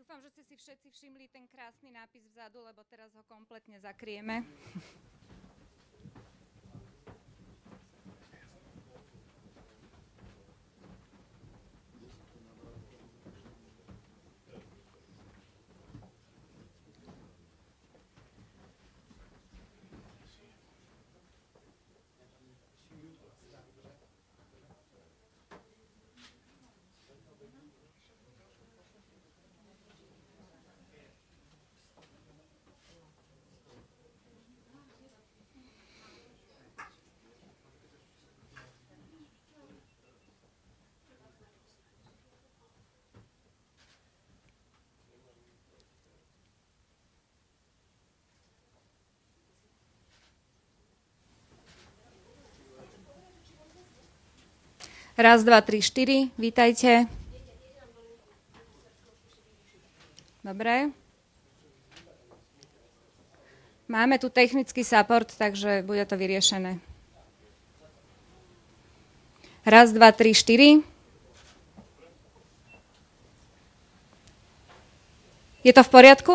Dúfam, že ste si všetci všimli ten krásny nápis vzadu, lebo teraz ho kompletne zakrieme. Raz, dva, tri, štyri. Vítajte. Dobre. Máme tu technický support, takže bude to vyriešené. Raz, dva, tri, štyri. Je to v poriadku?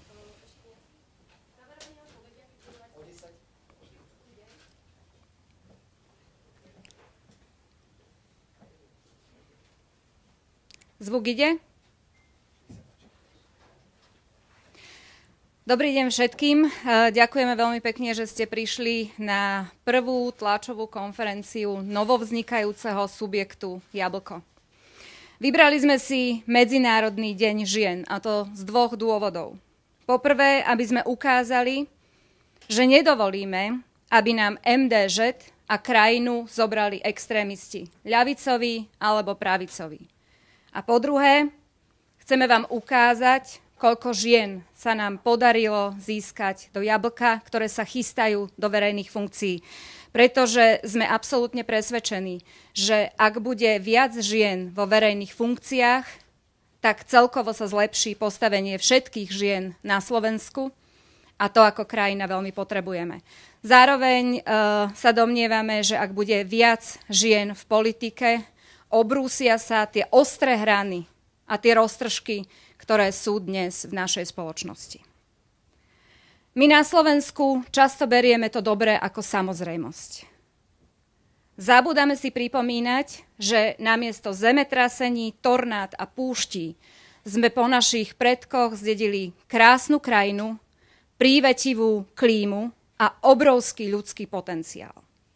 Zvuk ide? Dobrý deň všetkým. Ďakujeme veľmi pekne, že ste prišli na prvú tlačovú konferenciu novovznikajúceho subjektu Jablko. Vybrali sme si Medzinárodný deň žien, a to z dvoch dôvodov. Poprvé, aby sme ukázali, že nedovolíme, aby nám MDŽ a krajinu zobrali extrémisti, ľavicoví alebo pravicoví. A po druhé, chceme vám ukázať, koľko žien sa nám podarilo získať do Jablka, ktoré sa chystajú do verejných funkcií. Pretože sme absolútne presvedčení, že ak bude viac žien vo verejných funkciách, tak celkovo sa zlepší postavenie všetkých žien na Slovensku a to ako krajina veľmi potrebujeme. Zároveň sa domnievame, že ak bude viac žien v politike, obrúsia sa tie ostré hrany a tie roztržky, ktoré sú dnes v našej spoločnosti. My na Slovensku často berieme to dobré ako samozrejmosť. Zabúdame si pripomínať, že namiesto zemetrasení, tornád a púští sme po našich predkoch zdedili krásnu krajinu, prívetivú klímu a obrovský ľudský potenciál.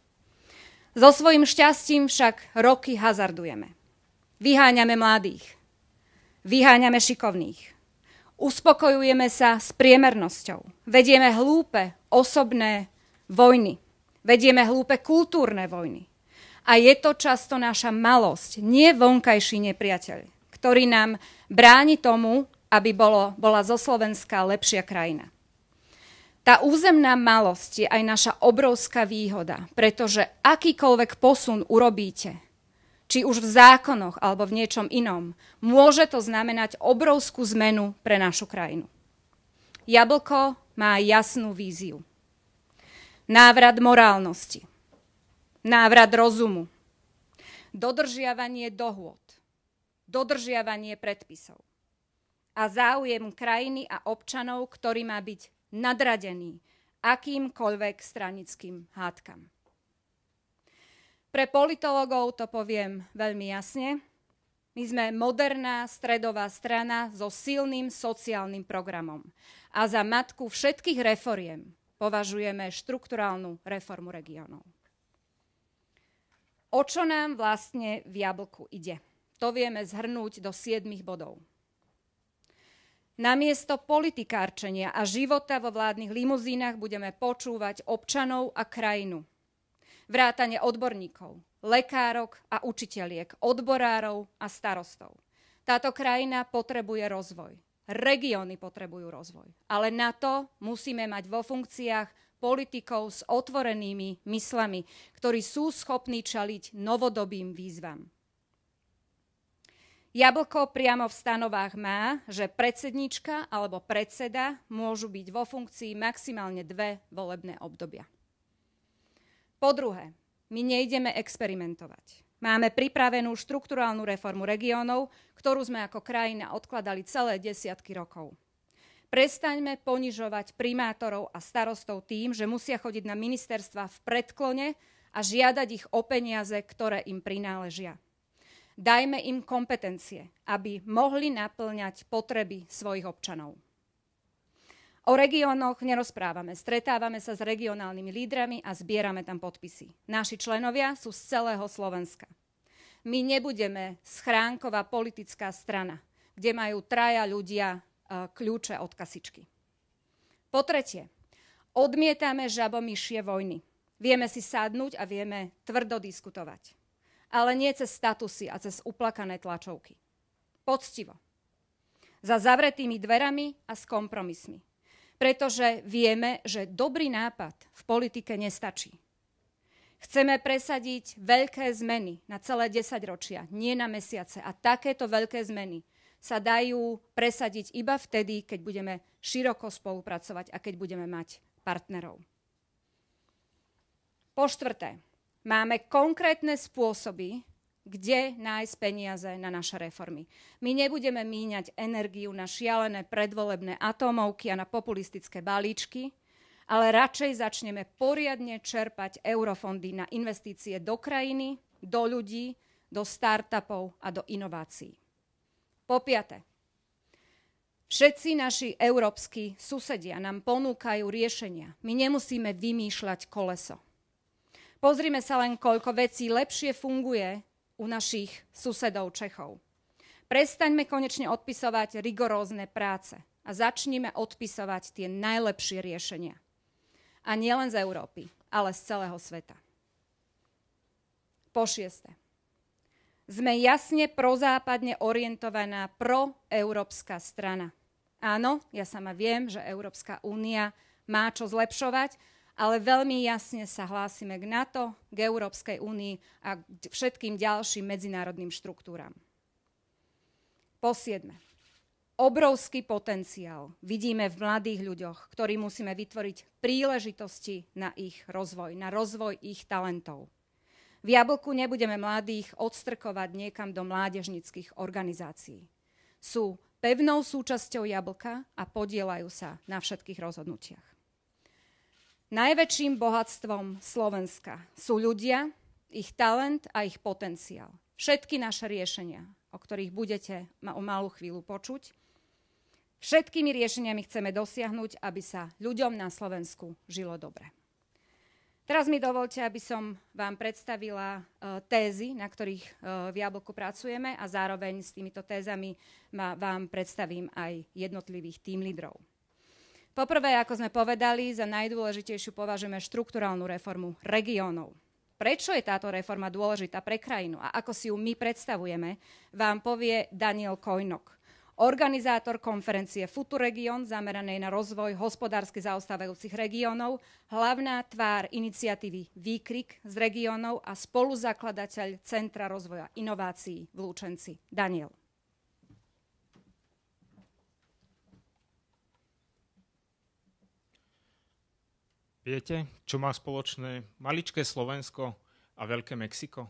So svojím šťastím však roky hazardujeme. Vyháňame mladých, vyháňame šikovných, uspokojujeme sa s priemernosťou, vedieme hlúpe osobné vojny, vedieme hlúpe kultúrne vojny. A je to často naša malosť, nie vonkajší nepriateľ, ktorý nám bráni tomu, aby bola zo Slovenska lepšia krajina. Tá územná malosť je aj naša obrovská výhoda, pretože akýkoľvek posun urobíte, či už v zákonoch alebo v niečom inom, môže to znamenať obrovskú zmenu pre našu krajinu. Jablko má jasnú víziu. Návrat morálnosti, návrat rozumu, dodržiavanie dohôd, dodržiavanie predpisov a záujem krajiny a občanov, ktorý má byť nadradený akýmkoľvek stranickým hádkam. Pre politologov to poviem veľmi jasne. My sme moderná stredová strana so silným sociálnym programom. A za matku všetkých reforiem považujeme štrukturálnu reformu regiónov. O čo nám vlastne v Jablku ide? To vieme zhrnúť do 7 bodov. Namiesto politikárčenia a života vo vládnych limuzínach budeme počúvať občanov a krajinu. Vrátane odborníkov, lekárok a učiteľiek, odborárov a starostov. Táto krajina potrebuje rozvoj. Regióny potrebujú rozvoj. Ale na to musíme mať vo funkciách politikov s otvorenými myslami, ktorí sú schopní čeliť novodobým výzvam. Jablko priamo v stanovách má, že predsednička alebo predseda môžu byť vo funkcii maximálne 2 volebné obdobia. Po druhé, my nejdeme experimentovať. Máme pripravenú štrukturálnu reformu regiónov, ktorú sme ako krajina odkladali celé desiatky rokov. Prestaňme ponižovať primátorov a starostov tým, že musia chodiť na ministerstva v predklone a žiadať ich o peniaze, ktoré im prináležia. Dajme im kompetencie, aby mohli naplňať potreby svojich občanov. O regiónoch nerozprávame, stretávame sa s regionálnymi lídrami a zbierame tam podpisy. Naši členovia sú z celého Slovenska. My nebudeme schránková politická strana, kde majú traja ľudia kľúče od kasičky. Po tretie, odmietame žabomyšie vojny. Vieme si sadnúť a vieme tvrdo diskutovať. Ale nie cez statusy a cez uplakané tlačovky. Poctivo. Za zavretými dverami a s kompromismi. Pretože vieme, že dobrý nápad v politike nestačí. Chceme presadiť veľké zmeny na celé 10 ročia, nie na mesiace. A takéto veľké zmeny sa dajú presadiť iba vtedy, keď budeme široko spolupracovať a keď budeme mať partnerov. Po štvrté, máme konkrétne spôsoby, kde nájsť peniaze na naše reformy. My nebudeme míňať energiu na šialené predvolebné atómovky a na populistické balíčky, ale radšej začneme poriadne čerpať eurofondy na investície do krajiny, do ľudí, do startupov a do inovácií. Po piate, všetci naši európski susedia nám ponúkajú riešenia. My nemusíme vymýšľať koleso. Pozrime sa len, koľko vecí lepšie funguje u našich susedov Čechov. Prestaňme konečne odpisovať rigorózne práce a začnime odpisovať tie najlepšie riešenia. A nielen z Európy, ale z celého sveta. Po šieste. Sme jasne prozápadne orientovaná proeurópska strana. Áno, ja sama viem, že Európska únia má čo zlepšovať, ale veľmi jasne sa hlásime k NATO, k Európskej únii a k všetkým ďalším medzinárodným štruktúram. Po siedme. Obrovský potenciál vidíme v mladých ľuďoch, ktorí musíme vytvoriť príležitosti na ich rozvoj, na rozvoj ich talentov. V Jablku nebudeme mladých odstrkovať niekam do mládežníckych organizácií. Sú pevnou súčasťou Jablka a podieľajú sa na všetkých rozhodnutiach. Najväčším bohatstvom Slovenska sú ľudia, ich talent a ich potenciál. Všetky naše riešenia, o ktorých budete o malú chvíľu počuť, všetkými riešeniami chceme dosiahnuť, aby sa ľuďom na Slovensku žilo dobre. Teraz mi dovolte, aby som vám predstavila tézy, na ktorých v Jablku pracujeme a zároveň s týmito tézami vám predstavím aj jednotlivých team lídrov. Poprvé, ako sme povedali, za najdôležitejšiu považujeme štrukturálnu reformu regiónov. Prečo je táto reforma dôležitá pre krajinu a ako si ju my predstavujeme, vám povie Daniel Kojnok, organizátor konferencie Futuregion zameranej na rozvoj hospodársky zaostávajúcich regiónov, hlavná tvár iniciatívy Výkrik z regiónov a spoluzakladateľ Centra rozvoja inovácií v Lučenci. Daniel. Viete, čo má spoločné maličké Slovensko a veľké Mexiko?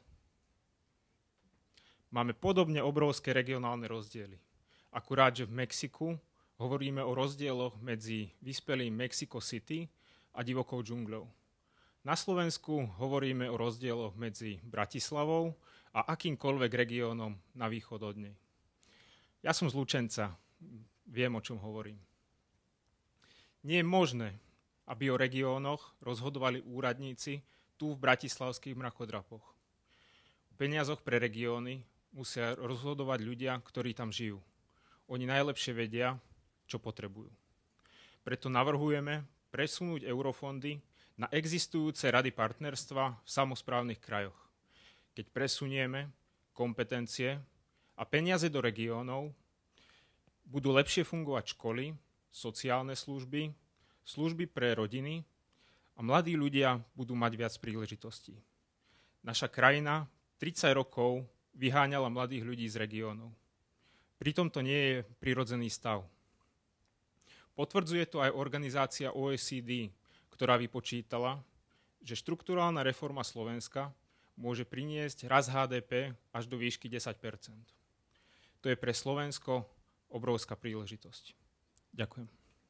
Máme podobne obrovské regionálne rozdiely. Akurát, že v Mexiku hovoríme o rozdieloch medzi vyspelým Mexico City a divokou džungľou. Na Slovensku hovoríme o rozdieloch medzi Bratislavou a akýmkoľvek regiónom na východ od nej. Ja som z Lučenca, viem, o čom hovorím. Nie je možné, aby o regiónoch rozhodovali úradníci tu v bratislavských mrakodrapoch. O peniazoch pre regióny musia rozhodovať ľudia, ktorí tam žijú. Oni najlepšie vedia, čo potrebujú. Preto navrhujeme presunúť eurofondy na existujúce rady partnerstva v samosprávnych krajoch. Keď presunieme kompetencie a peniaze do regiónov, budú lepšie fungovať školy, sociálne služby, služby pre rodiny a mladí ľudia budú mať viac príležitostí. Naša krajina 30 rokov vyháňala mladých ľudí z regiónov. Pritom to nie je prirodzený stav. Potvrdzuje to aj organizácia OECD, ktorá vypočítala, že štrukturálna reforma Slovenska môže priniesť rast HDP až do výšky 10%. To je pre Slovensko obrovská príležitosť. Ďakujem.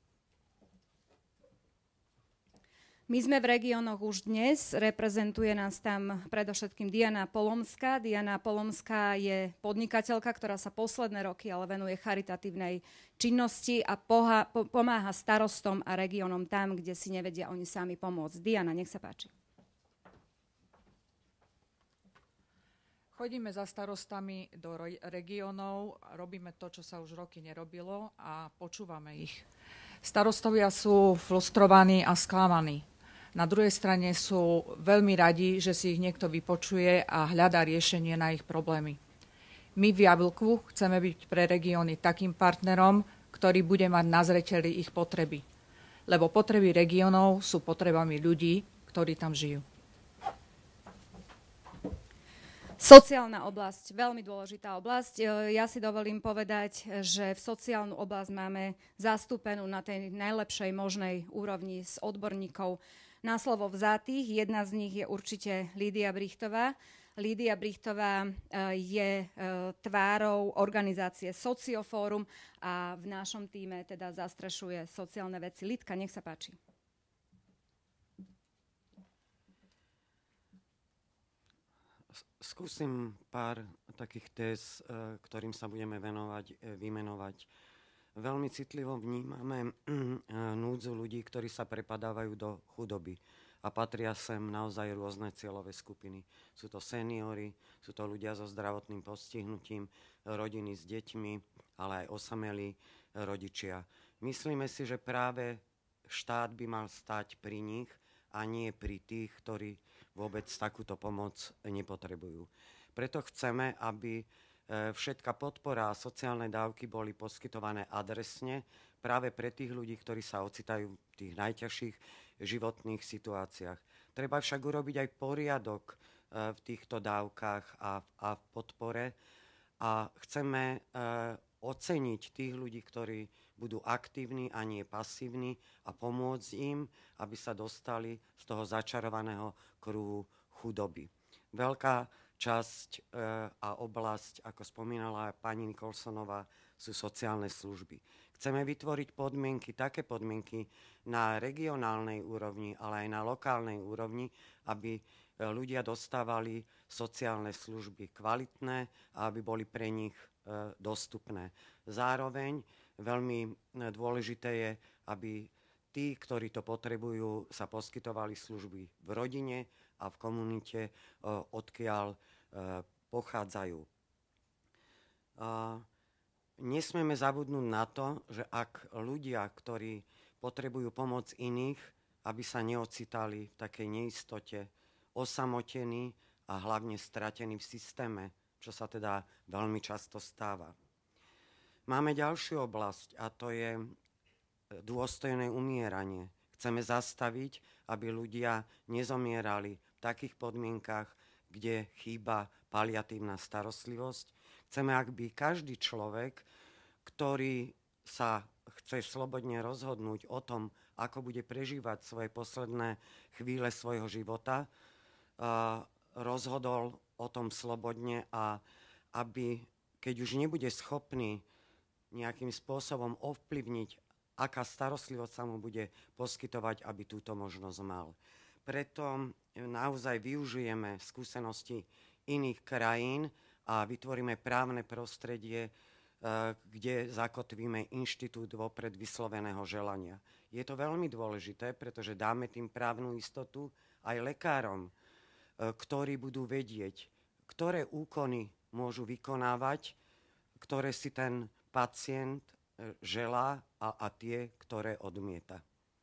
My sme v regiónoch už dnes, reprezentuje nás tam predovšetkým Diana Polomská. Diana Polomská je podnikateľka, ktorá sa posledné roky ale venuje charitatívnej činnosti a pomáha starostom a regiónom tam, kde si nevedia oni sami pomôcť. Diana, nech sa páči. Chodíme za starostami do regiónov, robíme to, čo sa už roky nerobilo a počúvame ich. Starostovia sú frustrovaní a sklamaní. Na druhej strane sú veľmi radi, že si ich niekto vypočuje a hľadá riešenie na ich problémy. My v Jablku chceme byť pre regióny takým partnerom, ktorý bude mať na zreteli ich potreby. Lebo potreby regiónov sú potrebami ľudí, ktorí tam žijú. Sociálna oblasť, veľmi dôležitá oblasť. Ja si dovolím povedať, že v sociálnu oblasť máme zastúpenú na tej najlepšej možnej úrovni s odborníkov na slovo vzatých. Jedna z nich je určite Lídia Brichtová. Lídia Brichtová je tvárou organizácie Sociofórum a v našom tíme teda zastrešuje sociálne veci. Lidka, nech sa páči. Skúsim pár takých téz, ktorým sa budeme vymenovať. Veľmi citlivo vnímame núdzu ľudí, ktorí sa prepadávajú do chudoby a patria sem naozaj rôzne cieľové skupiny. Sú to seniori, sú to ľudia so zdravotným postihnutím, rodiny s deťmi, ale aj osamelí rodičia. Myslíme si, že práve štát by mal stať pri nich a nie pri tých, ktorí vôbec takúto pomoc nepotrebujú. Preto chceme, aby všetká podpora a sociálne dávky boli poskytované adresne práve pre tých ľudí, ktorí sa ocitajú v tých najťažších životných situáciách. Treba však urobiť aj poriadok v týchto dávkach a v podpore a chceme oceniť tých ľudí, ktorí budú aktívni a nie pasívni a pomôcť im, aby sa dostali z toho začarovaného kruhu chudoby. Veľká časť a oblasť, ako spomínala pani Nikolsonová, sú sociálne služby. Chceme vytvoriť také podmienky na regionálnej úrovni, ale aj na lokálnej úrovni, aby ľudia dostávali sociálne služby kvalitné a aby boli pre nich dostupné. Zároveň veľmi dôležité je, aby tí, ktorí to potrebujú, sa poskytovali služby v rodine a v komunite, odkiaľ pochádzajú. Nesmieme zabudnúť na to, že ak ľudia, ktorí potrebujú pomoc iných, aby sa neocitali v takej neistote, osamotení a hlavne stratení v systéme, čo sa teda veľmi často stáva. Máme ďalšiu oblasť a to je dôstojné umieranie. Chceme zastaviť, aby ľudia nezomierali v takých podmienkach, kde chýba paliatívna starostlivosť. Chceme, aby každý človek, ktorý sa chce slobodne rozhodnúť o tom, ako bude prežívať svoje posledné chvíle svojho života, rozhodol o tom slobodne a aby, keď už nebude schopný nejakým spôsobom ovplyvniť, aká starostlivosť sa mu bude poskytovať, aby túto možnosť mal. Preto naozaj využijeme skúsenosti iných krajín a vytvoríme právne prostredie, kde zakotvíme inštitút vopred vysloveného želania. Je to veľmi dôležité, pretože dáme tým právnu istotu aj lekárom, ktorí budú vedieť, ktoré úkony môžu vykonávať, ktoré si ten pacient želá a tie, ktoré odmieta.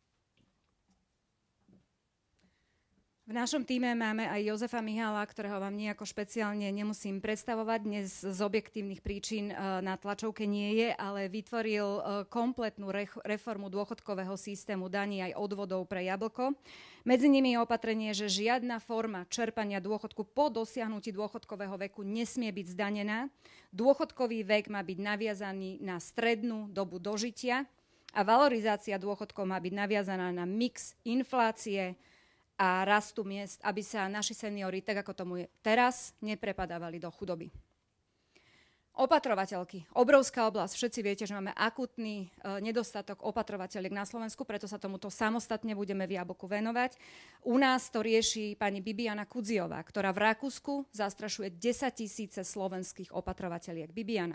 V našom tíme máme aj Jozefa Mihála, ktorého vám nejako špeciálne nemusím predstavovať. Dnes z objektívnych príčin na tlačovke nie je, ale vytvoril kompletnú reformu dôchodkového systému daní aj odvodov pre Jablko. Medzi nimi je opatrenie, že žiadna forma čerpania dôchodku po dosiahnutí dôchodkového veku nesmie byť zdanená. Dôchodkový vek má byť naviazaný na strednú dobu dožitia a valorizácia dôchodkov má byť naviazaná na mix inflácie a rastu miest, aby sa naši seniori, tak ako tomu je teraz, neprepadávali do chudoby. Opatrovateľky. Obrovská oblasť. Všetci viete, že máme akútny nedostatok opatrovateľiek na Slovensku, preto sa tomuto samostatne budeme v Jablku venovať. U nás to rieši pani Bibiana Kudziová, ktorá v Rakúsku zastrašuje 10 000 slovenských opatrovateľiek. Bibiana.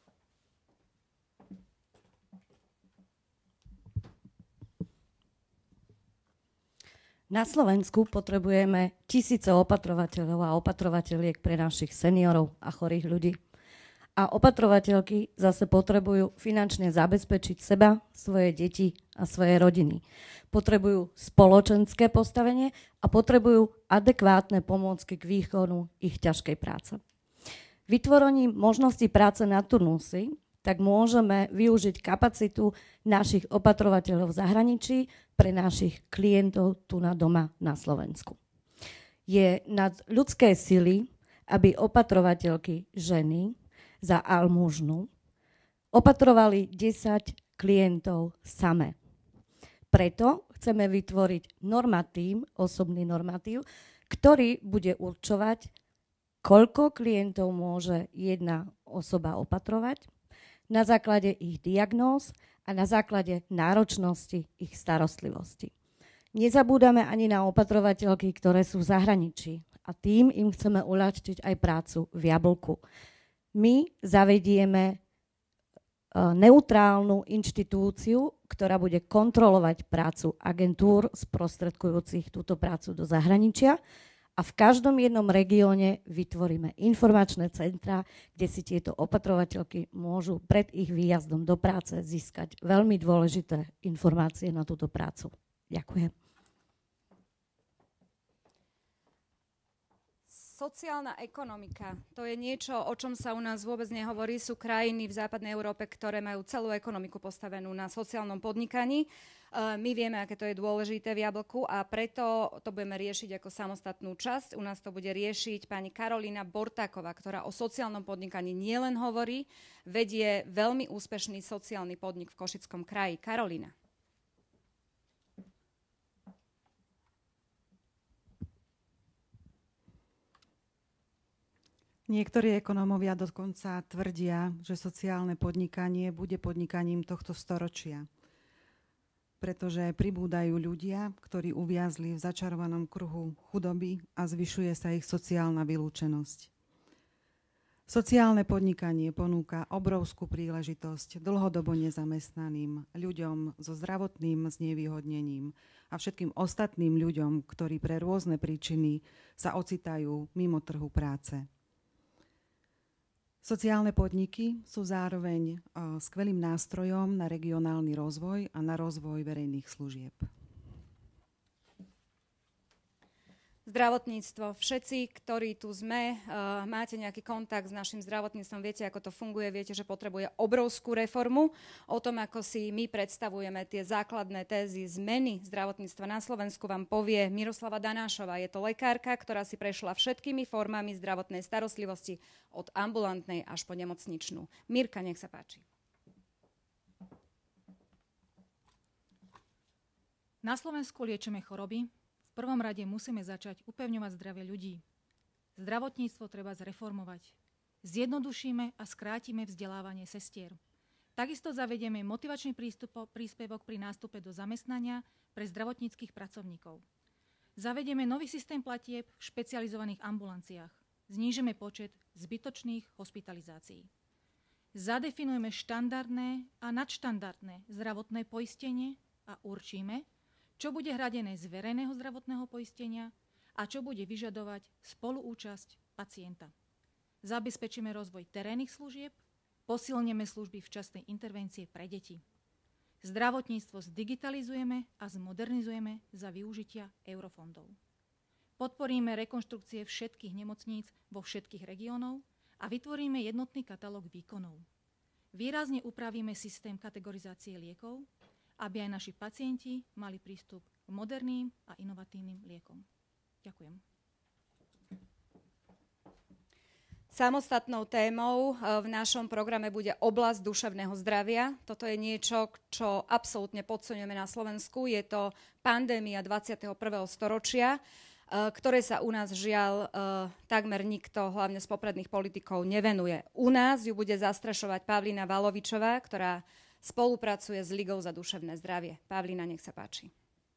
Na Slovensku potrebujeme tisíce opatrovateľov a opatrovateľiek pre našich seniorov a chorých ľudí. A opatrovateľky zase potrebujú finančne zabezpečiť seba, svoje deti a svoje rodiny. Potrebujú spoločenské postavenie a potrebujú adekvátne pomôcky k výkonu ich ťažkej práce. Vytvorením možnosti práce na turnusy tak môžeme využiť kapacitu našich opatrovateľov v zahraničí pre našich klientov tu na doma na Slovensku. Je nad ľudské sily, aby opatrovateľky ženy za almužnu opatrovali 10 klientov same. Preto chceme vytvoriť osobný normatív, ktorý bude určovať, koľko klientov môže jedna osoba opatrovať na základe ich diagnóz a na základe náročnosti ich starostlivosti. Nezabúdame ani na opatrovateľky, ktoré sú v zahraničí a tým im chceme uľahčiť aj prácu v Jablku. My zavedieme neutrálnu inštitúciu, ktorá bude kontrolovať prácu agentúr sprostredkujúcich túto prácu do zahraničia a v každom jednom regióne vytvoríme informačné centrá, kde si tieto opatrovateľky môžu pred ich výjazdom do práce získať veľmi dôležité informácie na túto prácu. Ďakujem. Sociálna ekonomika, to je niečo, o čom sa u nás vôbec nehovorí. Sú krajiny v západnej Európe, ktoré majú celú ekonomiku postavenú na sociálnom podnikaní. My vieme, aké to je dôležité v Jablku a preto to budeme riešiť ako samostatnú časť. U nás to bude riešiť pani Karolína Bortáková, ktorá o sociálnom podnikaní nielen hovorí, vedie veľmi úspešný sociálny podnik v Košickom kraji. Karolína. Niektorí ekonómovia dokonca tvrdia, že sociálne podnikanie bude podnikaním tohto storočia, pretože pribúdajú ľudia, ktorí uviazli v začarovanom kruhu chudoby a zvyšuje sa ich sociálna vylúčenosť. Sociálne podnikanie ponúka obrovskú príležitosť dlhodobo nezamestnaným, ľuďom so zdravotným znevýhodnením a všetkým ostatným ľuďom, ktorí pre rôzne príčiny sa ocitajú mimo trhu práce. Sociálne podniky sú zároveň skvelým nástrojom na regionálny rozvoj a na rozvoj verejných služieb. Zdravotníctvo. Všetci, ktorí tu sme, máte nejaký kontakt s našim zdravotníctvom, viete, ako to funguje, viete, že potrebuje obrovskú reformu. O tom, ako si my predstavujeme tie základné tézy zmeny zdravotníctva na Slovensku, vám povie Miroslava Danášová. Je to lekárka, ktorá si prešla všetkými formami zdravotnej starostlivosti od ambulantnej až po nemocničnú. Mirka, nech sa páči. Na Slovensku liečíme choroby. V prvom rade musíme začať upevňovať zdravie ľudí. Zdravotníctvo treba zreformovať. Zjednodušíme a skrátime vzdelávanie sestier. Takisto zavedieme motivačný príspevok pri nástupe do zamestnania pre zdravotníckych pracovníkov. Zavedieme nový systém platieb v špecializovaných ambulanciách. Znížime počet zbytočných hospitalizácií. Zadefinujeme štandardné a nadštandardné zdravotné poistenie a určíme, čo bude hradené z verejného zdravotného poistenia a čo bude vyžadovať spoluúčasť pacienta. Zabezpečíme rozvoj terénnych služieb, posilneme služby včasnej intervencie pre deti. Zdravotníctvo zdigitalizujeme a zmodernizujeme za využitia eurofondov. Podporíme rekonštrukcie všetkých nemocníc vo všetkých regiónov a vytvoríme jednotný katalóg výkonov. Výrazne upravíme systém kategorizácie liekov, aby aj naši pacienti mali prístup k moderným a inovatívnym liekom. Ďakujem. Samostatnou témou v našom programe bude oblasť duševného zdravia. Toto je niečo, čo absolútne podceňujeme na Slovensku. Je to pandémia 21. storočia, ktoré sa u nás žiaľ takmer nikto, hlavne z popredných politikov, nevenuje. U nás ju bude zastrešovať Pavlína Valovičová, ktorá spolupracuje s Ligou za duševné zdravie. Pavlína, nech sa páči.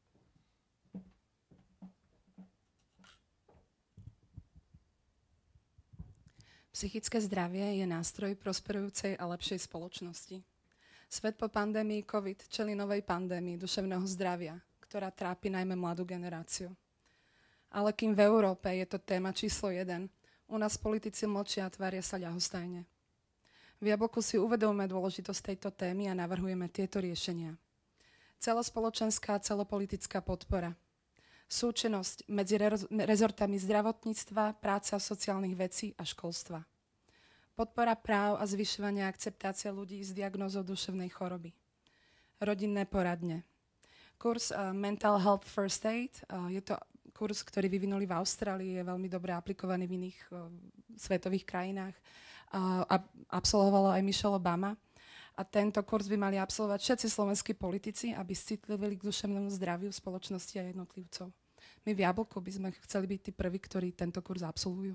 Psychické zdravie je nástroj prosperujúcej a lepšej spoločnosti. Svet po pandémii COVID čelí novej pandémii duševného zdravia, ktorá trápi najmä mladú generáciu. Ale kým v Európe je to téma číslo 1, u nás politici mlčia a tvária sa ľahostajne. V Jablku si uvedomujeme dôležitosť tejto témy a navrhujeme tieto riešenia. Celospoločenská a celopolitická podpora. Súčinnosť medzi rezortami zdravotníctva, práce a sociálnych vecí a školstva. Podpora práv a zvyšovanie akceptácie ľudí s diagnózou duševnej choroby. Rodinné poradne. Kurs Mental Health First Aid, je to kurz, ktorý vyvinuli v Austrálii, je veľmi dobre aplikovaný v iných svetových krajinách. Absolvovala aj Michelle Obama. A tento kurz by mali absolvovať všetci slovenskí politici, aby citlivili k duševnému zdraviu spoločnosti a jednotlivcov. My v Jablku by sme chceli byť tí prví, ktorí tento kurz absolvujú.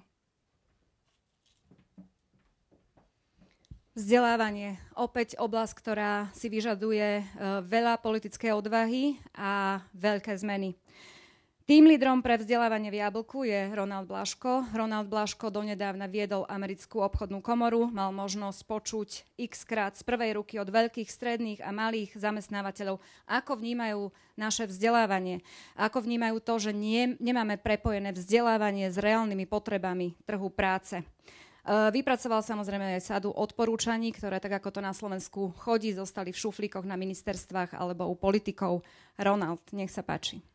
Vzdelávanie. Opäť oblasť, ktorá si vyžaduje veľa politickej odvahy a veľké zmeny. Tým lídrom pre vzdelávanie v Jablku je Ronald Blaško. Ronald Blaško donedávna viedol Americkú obchodnú komoru, mal možnosť počuť x-krát z prvej ruky od veľkých, stredných a malých zamestnávateľov, ako vnímajú naše vzdelávanie, ako vnímajú to, že nemáme prepojené vzdelávanie s reálnymi potrebami trhu práce. Vypracoval samozrejme aj sadu odporúčaní, ktoré, tak ako to na Slovensku chodí, zostali v šuflíkoch na ministerstvách alebo u politikov. Ronald, nech sa páči.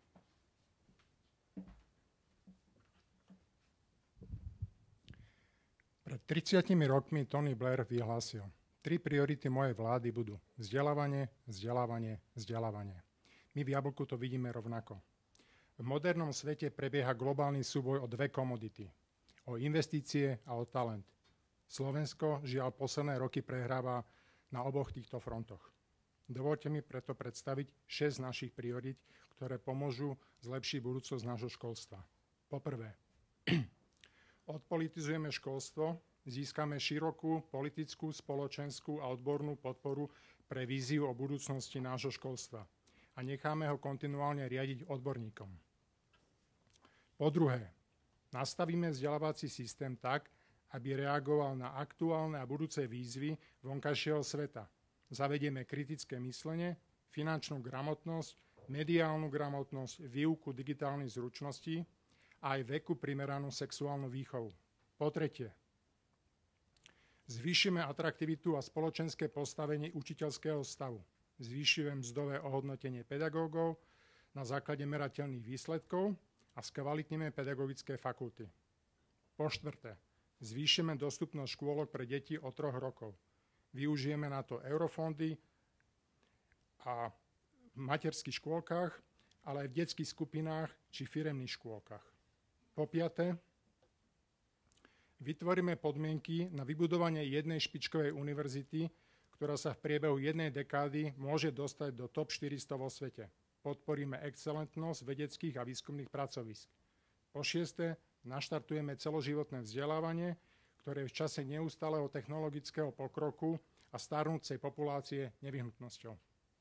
Pred 30 rokmi Tony Blair vyhlásil: 3 priority mojej vlády budú vzdelávanie, vzdelávanie, vzdelávanie. My v Jablku to vidíme rovnako. V modernom svete prebieha globálny súboj o 2 komodity. O investície a o talent. Slovensko žiaľ posledné roky prehráva na oboch týchto frontoch. Dovoľte mi preto predstaviť 6 našich priorít, ktoré pomôžu zlepšiť budúcnosť nášho školstva. Poprvé, odpolitizujeme školstvo, získame širokú politickú, spoločenskú a odbornú podporu pre víziu o budúcnosti nášho školstva a necháme ho kontinuálne riadiť odborníkom. Po druhé, nastavíme vzdelávací systém tak, aby reagoval na aktuálne a budúce výzvy vonkajšieho sveta. Zavedieme kritické myslenie, finančnú gramotnosť, mediálnu gramotnosť, výuku digitálnych zručností a aj veku primeranú sexuálnu výchovu. Po tretie, zvýšime atraktivitu a spoločenské postavenie učiteľského stavu. Zvýšime mzdové ohodnotenie pedagógov na základe merateľných výsledkov a skvalitníme pedagogické fakulty. Po štvrté, zvýšime dostupnosť škôlok pre deti od 3 rokov. Využijeme na to eurofondy a v materských škôlkach, ale aj v detských skupinách či firemných škôlkach. Po piate, vytvoríme podmienky na vybudovanie jednej špičkovej univerzity, ktorá sa v priebehu jednej dekády môže dostať do top 400 vo svete. Podporíme excelentnosť vedeckých a výskumných pracovísk. Po šieste, naštartujeme celoživotné vzdelávanie, ktoré je v čase neustáleho technologického pokroku a starnúcej populácie nevyhnutnosťou.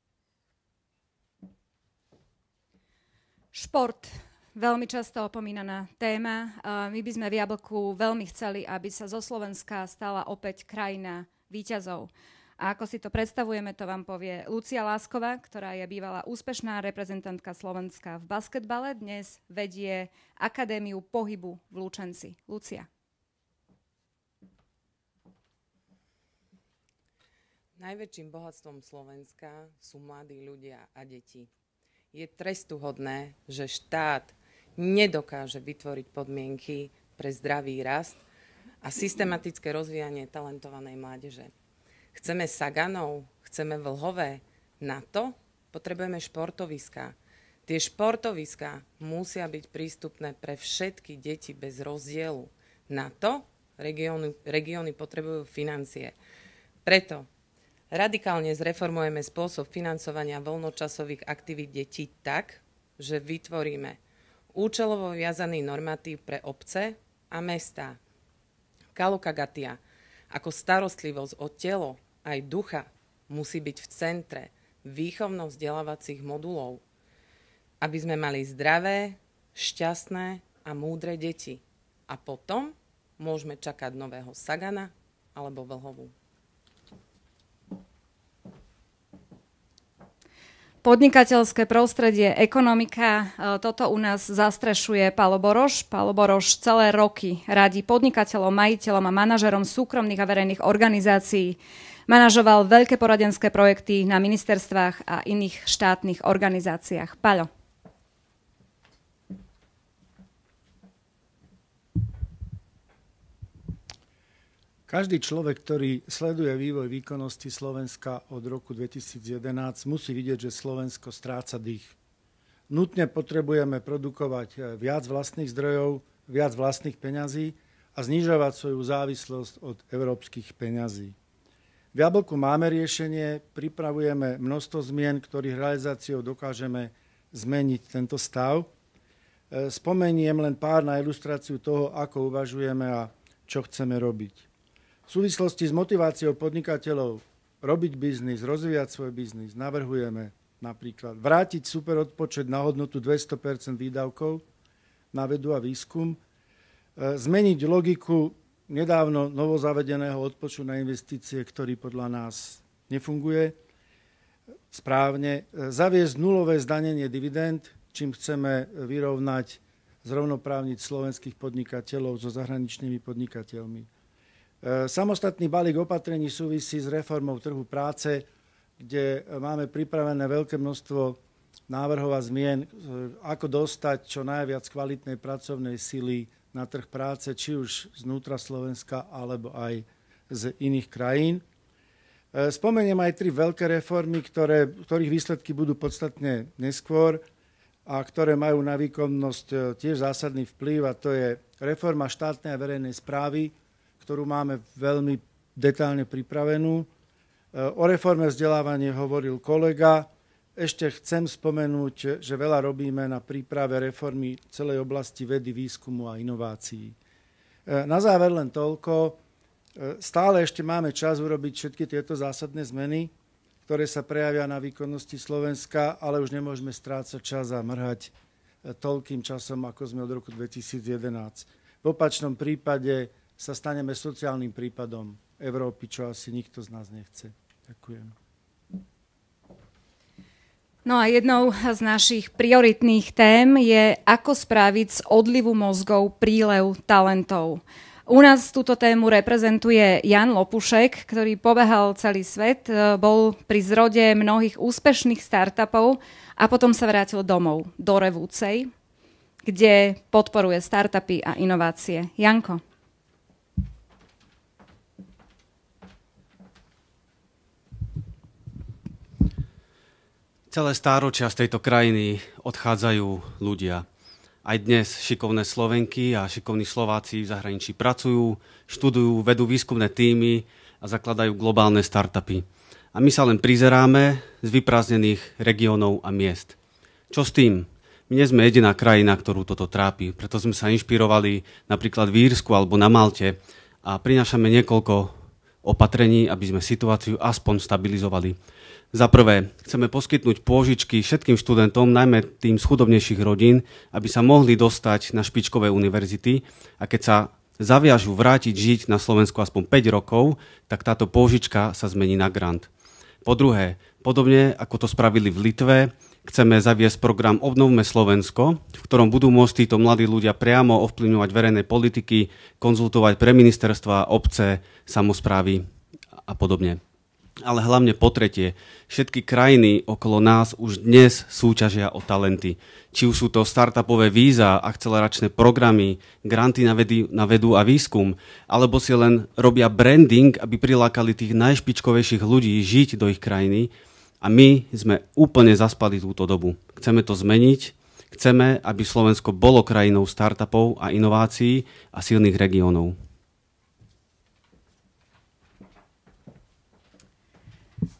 Šport. Veľmi často opomínaná téma. My by sme v Jablku veľmi chceli, aby sa zo Slovenska stala opäť krajina víťazov. A ako si to predstavujeme, to vám povie Lucia Lásková, ktorá je bývalá úspešná reprezentantka Slovenska v basketbale. Dnes vedie Akadémiu pohybu v Lučenci. Lucia. Najväčším bohatstvom Slovenska sú mladí ľudia a deti. Je trestuhodné, že štát nedokáže vytvoriť podmienky pre zdravý rast a systematické rozvíjanie talentovanej mládeže. Chceme Saganov, chceme Vlhové. Na to potrebujeme športoviská. Tie športoviská musia byť prístupné pre všetky deti bez rozdielu. Na to Regióny potrebujú financie. Preto radikálne zreformujeme spôsob financovania voľnočasových aktivít detí tak, že vytvoríme účelovo viazaný normatív pre obce a mestá. Kalokagatia ako starostlivosť o telo aj ducha musí byť v centre výchovno-vzdelávacích modulov, aby sme mali zdravé, šťastné a múdre deti. A potom môžeme čakať nového Sagana alebo Vlhovú. Podnikateľské prostredie, ekonomika, toto u nás zastrešuje Pálo Boroš. Pálo Boroš celé roky radí podnikateľom, majiteľom a manažerom súkromných a verejných organizácií. Manažoval veľké poradenské projekty na ministerstvách a iných štátnych organizáciách. Paľo. Každý človek, ktorý sleduje vývoj výkonnosti Slovenska od roku 2011, musí vidieť, že Slovensko stráca dých. Nutne potrebujeme produkovať viac vlastných zdrojov, viac vlastných peňazí a znižovať svoju závislosť od európskych peňazí. V Jablku máme riešenie, pripravujeme množstvo zmien, ktorých realizáciou dokážeme zmeniť tento stav. Spomeniem len pár na ilustráciu toho, ako uvažujeme a čo chceme robiť. V súvislosti s motiváciou podnikateľov robiť biznis, rozvíjať svoj biznis, navrhujeme napríklad vrátiť superodpočet na hodnotu 200% výdavkov na vedu a výskum, zmeniť logiku nedávno novozavedeného odpočtu na investície, ktorý podľa nás nefunguje správne, zaviesť nulové zdanenie dividend, čím chceme vyrovnať, zrovnoprávniť slovenských podnikateľov so zahraničnými podnikateľmi. Samostatný balík opatrení súvisí s reformou trhu práce, kde máme pripravené veľké množstvo návrhov a zmien, ako dostať čo najviac kvalitnej pracovnej sily na trh práce, či už znútra Slovenska, alebo aj z iných krajín. Spomeniem aj 3 veľké reformy, ktorých výsledky budú podstatne neskôr a ktoré majú na výkonnosť tiež zásadný vplyv, a to je reforma štátnej a verejnej správy, ktorú máme veľmi detailne pripravenú. O reforme vzdelávania hovoril kolega. Ešte chcem spomenúť, že veľa robíme na príprave reformy celej oblasti vedy, výskumu a inovácií. Na záver len toľko. Stále ešte máme čas urobiť všetky tieto zásadné zmeny, ktoré sa prejavia na výkonnosti Slovenska, ale už nemôžeme strácať čas a mrhať toľkým časom, ako sme od roku 2011. V opačnom prípade sa staneme sociálnym prípadom Európy, čo asi nikto z nás nechce. Ďakujem. No a jednou z našich prioritných tém je, ako spraviť z odlivu mozgov prílev talentov. U nás túto tému reprezentuje Jan Lopušek, ktorý pobehal celý svet, bol pri zrode mnohých úspešných startupov a potom sa vrátil domov, do Revúcej, kde podporuje startupy a inovácie. Janko. Celé stáročia z tejto krajiny odchádzajú ľudia. Aj dnes šikovné Slovenky a šikovní Slováci v zahraničí pracujú, študujú, vedú výskumné tímy a zakladajú globálne startupy. A my sa len prizeráme z vyprázdnených regiónov a miest. Čo s tým? My nie sme jediná krajina, ktorú toto trápi. Preto sme sa inšpirovali napríklad v Írsku alebo na Malte a prinášame niekoľko opatrení, aby sme situáciu aspoň stabilizovali. Za prvé, chceme poskytnúť pôžičky všetkým študentom, najmä tým z chudobnejších rodín, aby sa mohli dostať na špičkové univerzity a keď sa zaviažu vrátiť žiť na Slovensku aspoň 5 rokov, tak táto pôžička sa zmení na grant. Po druhé, podobne ako to spravili v Litve, chceme zaviesť program Obnovme Slovensko, v ktorom budú môcť títo mladí ľudia priamo ovplyvňovať verejné politiky, konzultovať pre ministerstva, obce, samosprávy a podobne. Ale hlavne po tretie, všetky krajiny okolo nás už dnes súťažia o talenty. Či už sú to startupové víza, akceleračné programy, granty na vedu a výskum, alebo si len robia branding, aby prilákali tých najšpičkovejších ľudí žiť do ich krajiny. A my sme úplne zaspali túto dobu. Chceme to zmeniť. Chceme, aby Slovensko bolo krajinou startupov a inovácií a silných regiónov.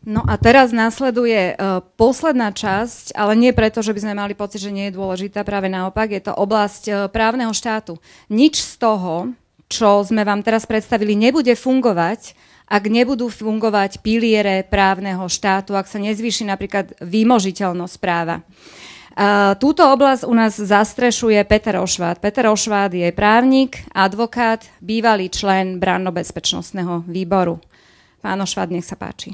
No a teraz nasleduje posledná časť, ale nie preto, že by sme mali pocit, že nie je dôležitá, práve naopak, je to oblasť právneho štátu. Nič z toho, čo sme vám teraz predstavili, nebude fungovať, ak nebudú fungovať piliere právneho štátu, ak sa nezvýši napríklad výmožiteľnosť práva. Túto oblasť u nás zastrešuje Peter Ošvát. Peter Ošvát je právnik, advokát, bývalý člen branno-bezpečnostného výboru. Pán Ošvát, nech sa páči.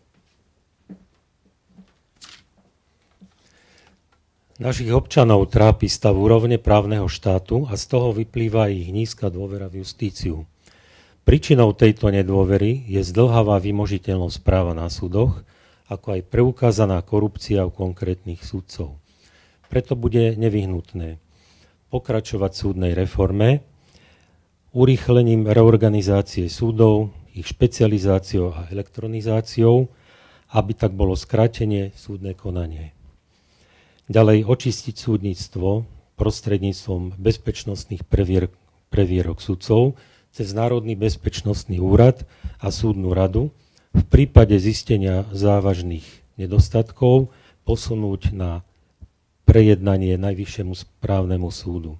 Našich občanov trápi stav úrovne právneho štátu a z toho vyplýva ich nízka dôvera v justíciu. Príčinou tejto nedôvery je zdĺhavá vymožiteľnosť práva na súdoch, ako aj preukázaná korupcia u konkrétnych súdcov. Preto bude nevyhnutné pokračovať v súdnej reforme, urýchlením reorganizácie súdov, ich špecializáciou a elektronizáciou, aby tak bolo skrátenie súdne konanie. Ďalej očistiť súdnictvo prostredníctvom bezpečnostných previerok sudcov cez Národný bezpečnostný úrad a súdnu radu v prípade zistenia závažných nedostatkov posunúť na prejednanie Najvyššiemu správnemu súdu.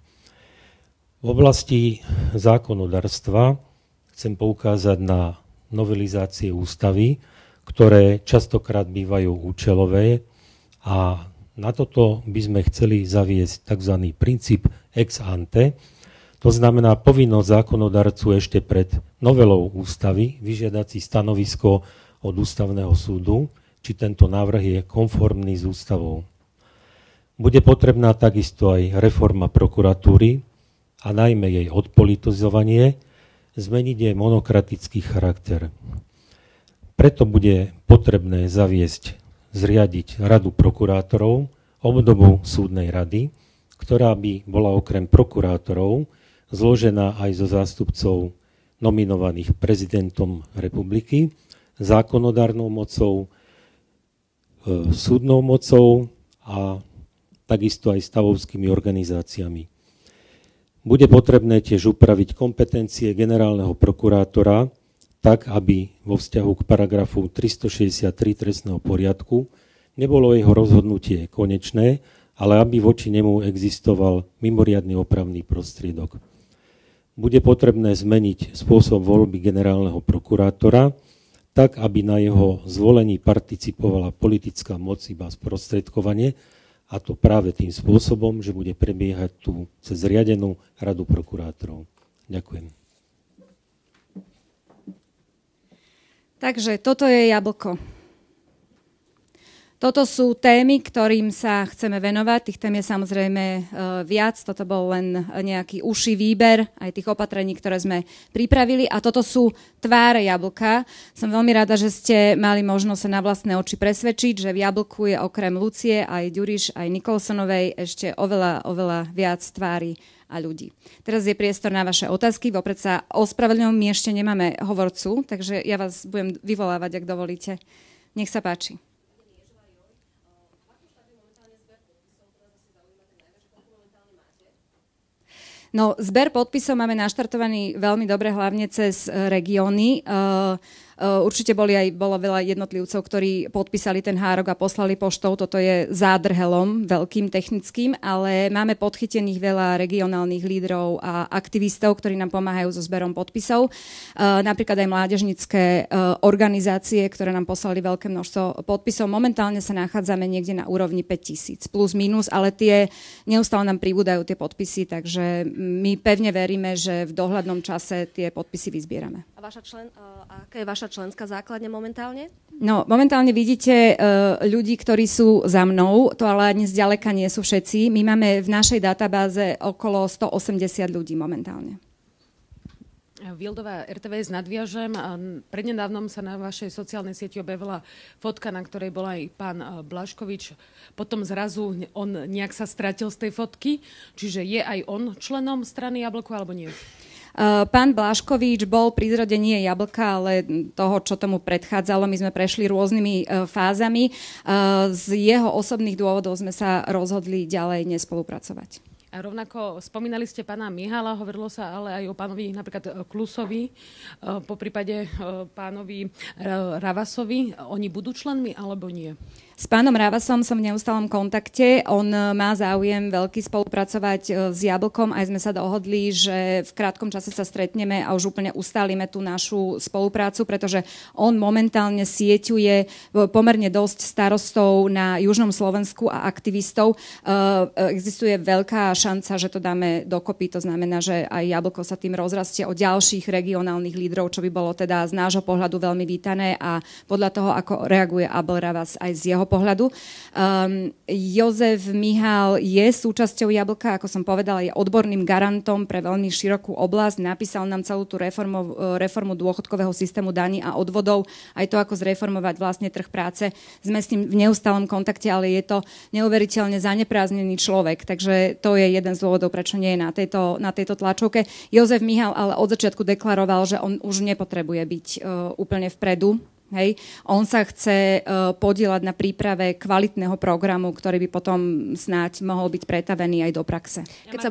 V oblasti zákonodarstva chcem poukázať na novelizácie ústavy, ktoré častokrát bývajú účelové a na toto by sme chceli zaviesť tzv. Princíp ex ante, to znamená povinnosť zákonodarcu ešte pred novelou ústavy vyžiadať si stanovisko od ústavného súdu, či tento návrh je konformný s ústavou. Bude potrebná takisto aj reforma prokuratúry a najmä jej odpolitizovanie, zmeniť jej monokratický charakter. Preto bude potrebné zriadiť radu prokurátorov, obdobu súdnej rady, ktorá by bola okrem prokurátorov zložená aj zo zástupcov nominovaných prezidentom republiky, zákonodárnou mocou, súdnou mocou a takisto aj stavovskými organizáciami. Bude potrebné tiež upraviť kompetencie generálneho prokurátora tak, aby vo vzťahu k paragrafu 363 trestného poriadku nebolo jeho rozhodnutie konečné, ale aby voči nemu existoval mimoriadny opravný prostriedok. Bude potrebné zmeniť spôsob voľby generálneho prokurátora tak, aby na jeho zvolení participovala politická moc iba sprostredkovanie, a to práve tým spôsobom, že bude prebiehať tu cez zriadenú radu prokurátorov. Ďakujem. Takže toto je jablko. Toto sú témy, ktorým sa chceme venovať. Tých tém je samozrejme viac. Toto bol len nejaký uší výber aj tých opatrení, ktoré sme pripravili. A toto sú tváre jablka. Som veľmi rada, že ste mali možnosť sa na vlastné oči presvedčiť, že v jablku je okrem Lucie aj Ďuriš, aj Nikolsonovej ešte oveľa viac tvári a ľudí. Teraz je priestor na vaše otázky. Vopred sa ospravedlňujem, my ešte nemáme hovorcu, takže ja vás budem vyvolávať, ak dovolíte. Nech sa páči. No, zber podpisov máme naštartovaný veľmi dobre, hlavne cez regióny. Určite bolo veľa jednotlivcov, ktorí podpísali ten hárok a poslali poštou. Toto je zádrhelom veľkým technickým, ale máme podchytených veľa regionálnych lídrov a aktivistov, ktorí nám pomáhajú so zberom podpisov. Napríklad aj mládežnícke organizácie, ktoré nám poslali veľké množstvo podpisov. Momentálne sa nachádzame niekde na úrovni 5000 plus minus, ale tie neustále nám pribúdajú tie podpisy, takže my pevne veríme, že v dohľadnom čase tie podpisy vyzbierame. A aká je vaša členská základňa momentálne? No, momentálne vidíte ľudí, ktorí sú za mnou, to ale ani zďaleka nie sú všetci. My máme v našej databáze okolo 180 ľudí momentálne. Vildová, RTVS nadviažem. Prednedávnom sa na vašej sociálnej sieti objavila fotka, na ktorej bol aj pán Blaškovič. Potom zrazu on nejak sa stratil z tej fotky. Čiže je aj on členom strany Jablko, alebo nie? Pán Blaškovič bol pri zrode nie Jablka, ale toho, čo tomu predchádzalo. My sme prešli rôznymi fázami. Z jeho osobných dôvodov sme sa rozhodli ďalej nespolupracovať. A rovnako spomínali ste pána Mihala, hovorilo sa ale aj o pánovi napríklad Klusovi, po prípade pánovi Ravasovi. Oni budú členmi alebo nie? S pánom Ravasom som v neustálom kontakte. On má záujem veľký spolupracovať s Jablkom. Aj sme sa dohodli, že v krátkom čase sa stretneme a už úplne ustálime tú našu spoluprácu, pretože on momentálne sieťuje pomerne dosť starostov na južnom Slovensku a aktivistov. Existuje veľká šanca, že to dáme dokopy. To znamená, že aj Jablko sa tým rozrastie o ďalších regionálnych lídrov, čo by bolo teda z nášho pohľadu veľmi vítané a podľa toho, ako reaguje Abel Ravas aj z jeho pohľadu. Jozef Mihal je súčasťou Jablka, ako som povedala, je odborným garantom pre veľmi širokú oblasť. Napísal nám celú tú reformu dôchodkového systému daní a odvodov, aj to, ako zreformovať vlastne trh práce. Sme s ním v neustálom kontakte, ale je to neuveriteľne zanepráznený človek, takže to je jeden z dôvodov, prečo nie je na tejto tlačovke. Jozef Mihal ale od začiatku deklaroval, že on už nepotrebuje byť úplne vpredu. Hej. On sa chce podieľať na príprave kvalitného programu, ktorý by potom snáď mohol byť pretavený aj do praxe.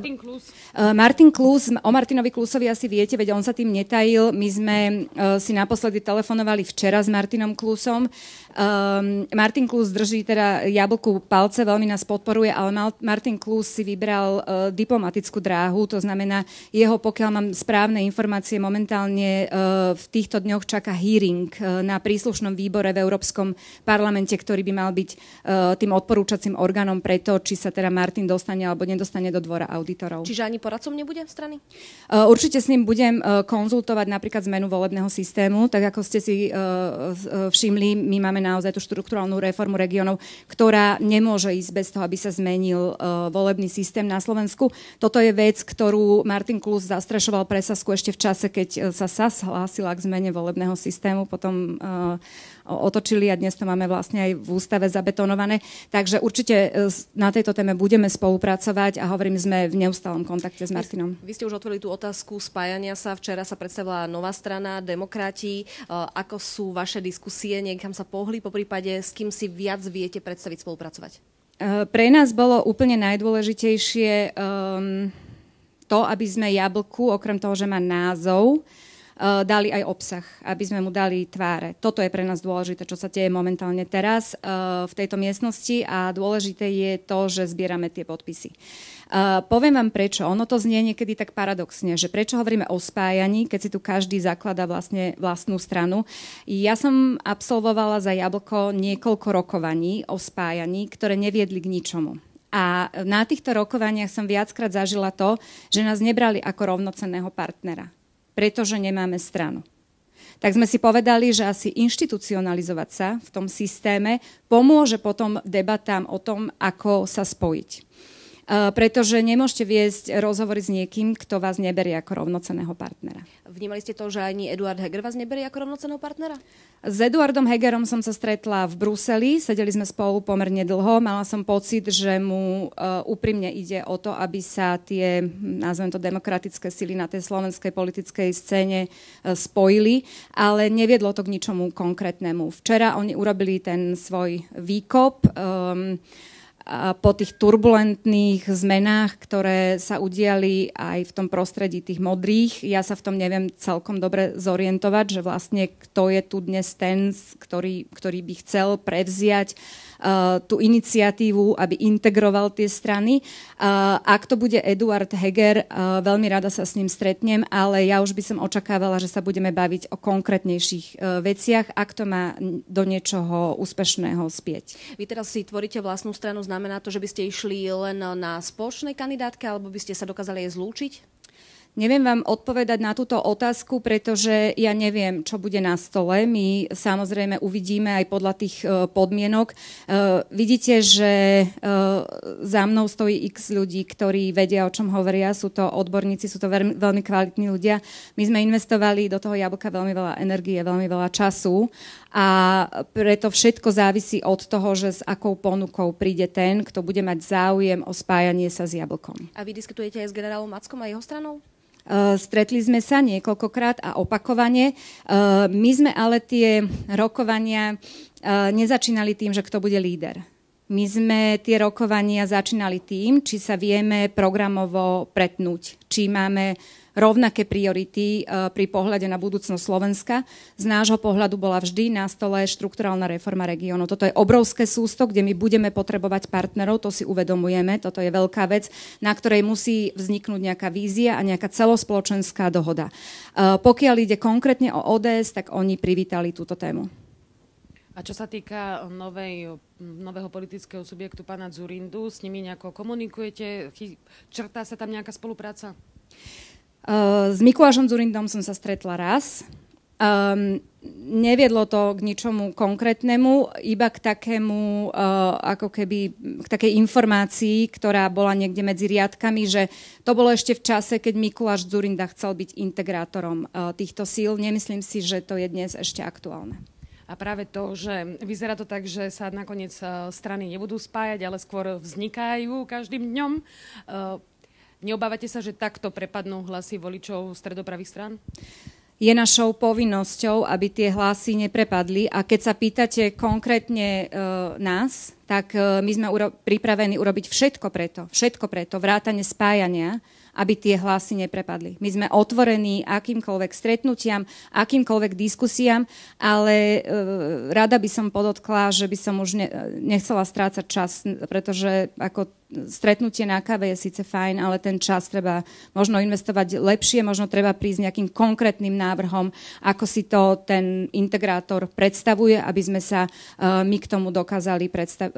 Martin Klus, o Martinovi Klusovi asi viete, veď on sa tým netajil. My sme si naposledy telefonovali včera s Martinom Klusom. Martin Klus drží teda Jablku palce, veľmi nás podporuje, ale Martin Klus si vybral diplomatickú dráhu, to znamená, jeho, pokiaľ mám správne informácie, momentálne v týchto dňoch čaká hearing na príslušnom výbore v Európskom parlamente, ktorý by mal byť tým odporúčacím orgánom pre to, či sa teda Martin dostane alebo nedostane do dvora auditorov. Čiže ani poradcom nebude strany? Určite s ním budem konzultovať napríklad zmenu volebného systému, tak ako ste si všimli, my máme naozaj tú štrukturálnu reformu regiónov, ktorá nemôže ísť bez toho, aby sa zmenil volebný systém na Slovensku. Toto je vec, ktorú Martin Klus zastrešoval pre Sasku ešte v čase, keď sa SAS hlásila k zmene volebného systému, potom otočili a dnes to máme vlastne aj v ústave zabetonované. Takže určite na tejto téme budeme spolupracovať a hovorím, sme v neustálom kontakte s Martinom. Vy ste už otvorili tú otázku spájania sa. Včera sa predstavila nová strana, Demokrati. Ako sú vaše diskusie? Niekam sa pohli? Po prípade, s kým si viac viete predstaviť spolupracovať? Pre nás bolo úplne najdôležitejšie to, aby sme Jablku, okrem toho, že má názov, dali aj obsah, aby sme mu dali tváre. Toto je pre nás dôležité, čo sa deje momentálne teraz v tejto miestnosti a dôležité je to, že zbierame tie podpisy. Poviem vám prečo. Ono to znie niekedy tak paradoxne, že prečo hovoríme o spájaní, keď si tu každý zakladá vlastne vlastnú stranu. Ja som absolvovala za Jablko niekoľko rokovaní o spájaní, ktoré neviedli k ničomu. A na týchto rokovaniach som viackrát zažila to, že nás nebrali ako rovnocenného partnera, pretože nemáme stranu. Tak sme si povedali, že asi inštitucionalizovať sa v tom systéme pomôže potom debatám o tom, ako sa spojiť. Pretože nemôžete viesť rozhovory s niekým, kto vás neberie ako rovnocenného partnera. Vnímali ste to, že ani Eduard Heger vás neberie ako rovnocenného partnera? S Eduardom Hegerom som sa stretla v Bruseli, sedeli sme spolu pomerne dlho, mala som pocit, že mu úprimne ide o to, aby sa tie, nazvem to, demokratické sily na tej slovenskej politickej scéne spojili, ale neviedlo to k ničomu konkrétnemu. Včera oni urobili ten svoj výkop, a po tých turbulentných zmenách, ktoré sa udiali aj v tom prostredí tých modrých. Ja sa v tom neviem celkom dobre zorientovať, že vlastne kto je tu dnes ten, ktorý by chcel prevziať tú iniciatívu, aby integroval tie strany. Ak to bude Eduard Heger, veľmi rada sa s ním stretnem, ale ja už by som očakávala, že sa budeme baviť o konkrétnejších veciach, ak to má do niečoho úspešného spieť. Vy teraz si tvoríte vlastnú stranu, znamená to, že by ste išli len na spoločnej kandidátke, alebo by ste sa dokázali aj zlúčiť? Neviem vám odpovedať na túto otázku, pretože ja neviem, čo bude na stole. My samozrejme uvidíme aj podľa tých podmienok. Vidíte, že za mnou stojí x ľudí, ktorí vedia, o čom hovoria. Sú to odborníci, sú to veľmi kvalitní ľudia. My sme investovali do toho Jablka veľmi veľa energie, veľmi veľa času a preto všetko závisí od toho, že s akou ponukou príde ten, kto bude mať záujem o spájanie sa s Jablkom. A vy diskutujete aj s generálom Mackom a jeho stranou? Stretli sme sa niekoľkokrát a opakovane. My sme ale tie rokovania nezačínali tým, že kto bude líder. My sme tie rokovania začínali tým, či sa vieme programovo pretnúť, či máme rovnaké priority pri pohľade na budúcnosť Slovenska. Z nášho pohľadu bola vždy na stole štrukturálna reforma regiónu. Toto je obrovské sústo, kde my budeme potrebovať partnerov, to si uvedomujeme, toto je veľká vec, na ktorej musí vzniknúť nejaká vízia a nejaká celospoločenská dohoda. Pokiaľ ide konkrétne o ODS, tak oni privítali túto tému. A čo sa týka nového politického subjektu pána Dzurindu, s nimi nejako komunikujete? Črtá sa tam nejaká spolupráca? S Mikulášom Dzurindom som sa stretla raz. Neviedlo to k ničomu konkrétnemu, iba k takému, ako keby, k takej informácii, ktorá bola niekde medzi riadkami, že to bolo ešte v čase, keď Mikuláš Dzurinda chcel byť integrátorom týchto síl. Nemyslím si, že to je dnes ešte aktuálne. A práve to, že vyzerá to tak, že sa nakoniec strany nebudú spájať, ale skôr vznikajú každým dňom. Neobávate sa, že takto prepadnú hlasy voličov stredopravých strán? Je našou povinnosťou, aby tie hlasy neprepadli. A keď sa pýtate konkrétne nás, tak my sme pripravení urobiť všetko preto, vrátane spájania, aby tie hlasy neprepadli. My sme otvorení akýmkoľvek stretnutiam, akýmkoľvek diskusiám, ale rada by som podotkla, že by som už nechcela strácať čas, pretože ako stretnutie na káve je síce fajn, ale ten čas treba možno investovať lepšie, možno treba prísť nejakým konkrétnym návrhom, ako si to ten integrátor predstavuje, aby sme sa my k tomu dokázali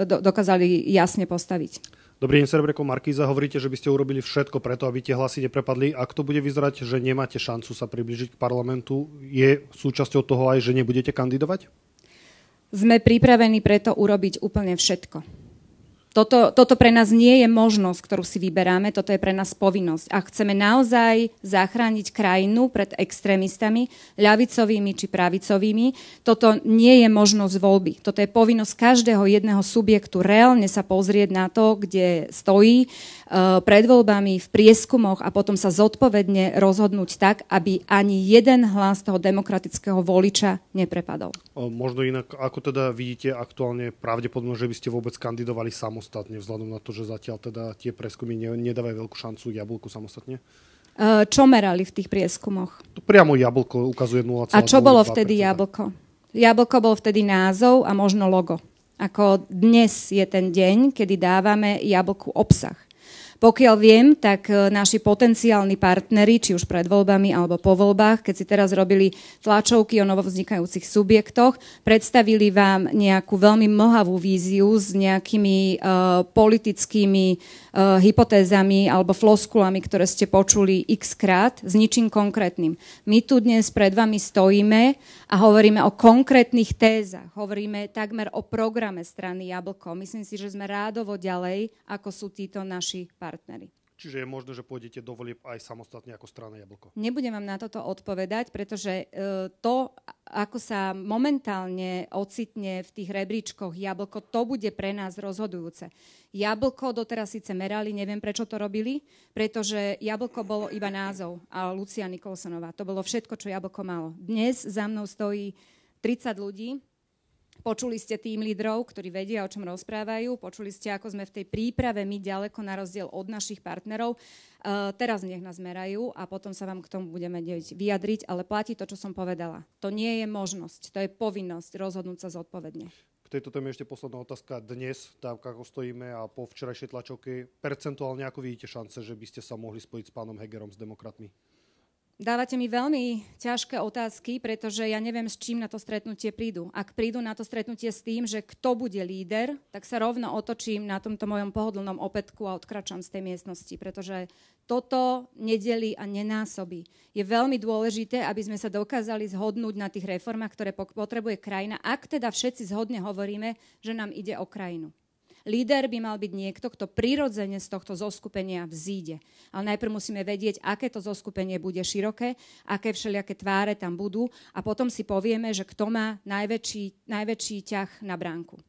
jasne postaviť. Dobrý deň, Serebrekov Markíza. Hovoríte, že by ste urobili všetko preto, aby tie hlasy neprepadli. Ak to bude vyzerať, že nemáte šancu sa priblížiť k parlamentu, je súčasťou toho aj, že nebudete kandidovať? Sme pripravení preto urobiť úplne všetko. Toto pre nás nie je možnosť, ktorú si vyberáme, toto je pre nás povinnosť. A chceme naozaj zachrániť krajinu pred extrémistami, ľavicovými či pravicovými. Toto nie je možnosť voľby. Toto je povinnosť každého jedného subjektu reálne sa pozrieť na to, kde stojí pred voľbami, v prieskumoch a potom sa zodpovedne rozhodnúť tak, aby ani jeden hlas toho demokratického voliča neprepadol. Možno inak, ako teda vidíte aktuálne pravdepodobne, že by ste vôbec kandidovali samostatne, vzhľadom na to, že zatiaľ teda tie prieskumy nedávajú veľkú šancu Jablku samostatne? Čo merali v tých prieskumoch? Priamo Jablko ukazuje 0,2%. A čo bolo vtedy Jablko? Jablko bol vtedy názov a možno logo. Ako dnes je ten deň, kedy dávame Jablku obsah. Pokiaľ viem, tak naši potenciálni partneri, či už pred voľbami alebo po voľbách, keď si teraz robili tlačovky o novovznikajúcich subjektoch, predstavili vám nejakú veľmi mlhavú víziu s nejakými politickými hypotézami alebo floskulami, ktoré ste počuli x-krát, s ničím konkrétnym. My tu dnes pred vami stojíme a hovoríme o konkrétnych tézach. Hovoríme takmer o programe strany Jablko. Myslím si, že sme rádovo ďalej, ako sú títo naši partneri. Čiže je možné, že pôjdete do volieb aj samostatne ako strana Jablko? Nebudem vám na toto odpovedať, pretože to, ako sa momentálne ocitne v tých rebríčkoch Jablko, to bude pre nás rozhodujúce. Jablko doteraz síce merali, neviem prečo to robili, pretože Jablko bolo iba názov a Lucia Nikolsonová. To bolo všetko, čo Jablko malo. Dnes za mnou stojí 30 ľudí. Počuli ste tým lídrov, ktorí vedia, o čom rozprávajú. Počuli ste, ako sme v tej príprave my ďaleko na rozdiel od našich partnerov. Teraz nech nás merajú a potom sa vám k tomu budeme vyjadriť, ale platí to, čo som povedala. To nie je možnosť, to je povinnosť rozhodnúť sa zodpovedne. K tejto téme ešte posledná otázka. Dnes, tak ako stojíme a po včerajšej tlačovke, percentuálne ako vidíte šance, že by ste sa mohli spojiť s pánom Hegerom, s demokratmi? Dávate mi veľmi ťažké otázky, pretože ja neviem, s čím na to stretnutie prídu. Ak prídu na to stretnutie s tým, že kto bude líder, tak sa rovno otočím na tomto mojom pohodlnom opätku a odkračam z tej miestnosti, pretože toto nedelí a nenásobí. Je veľmi dôležité, aby sme sa dokázali zhodnúť na tých reformách, ktoré potrebuje krajina, ak teda všetci zhodne hovoríme, že nám ide o krajinu. Líder by mal byť niekto, kto prirodzene z tohto zoskupenia vzíde. Ale najprv musíme vedieť, aké to zoskupenie bude široké, aké všelijaké tváre tam budú a potom si povieme, že kto má najväčší ťah na bránku.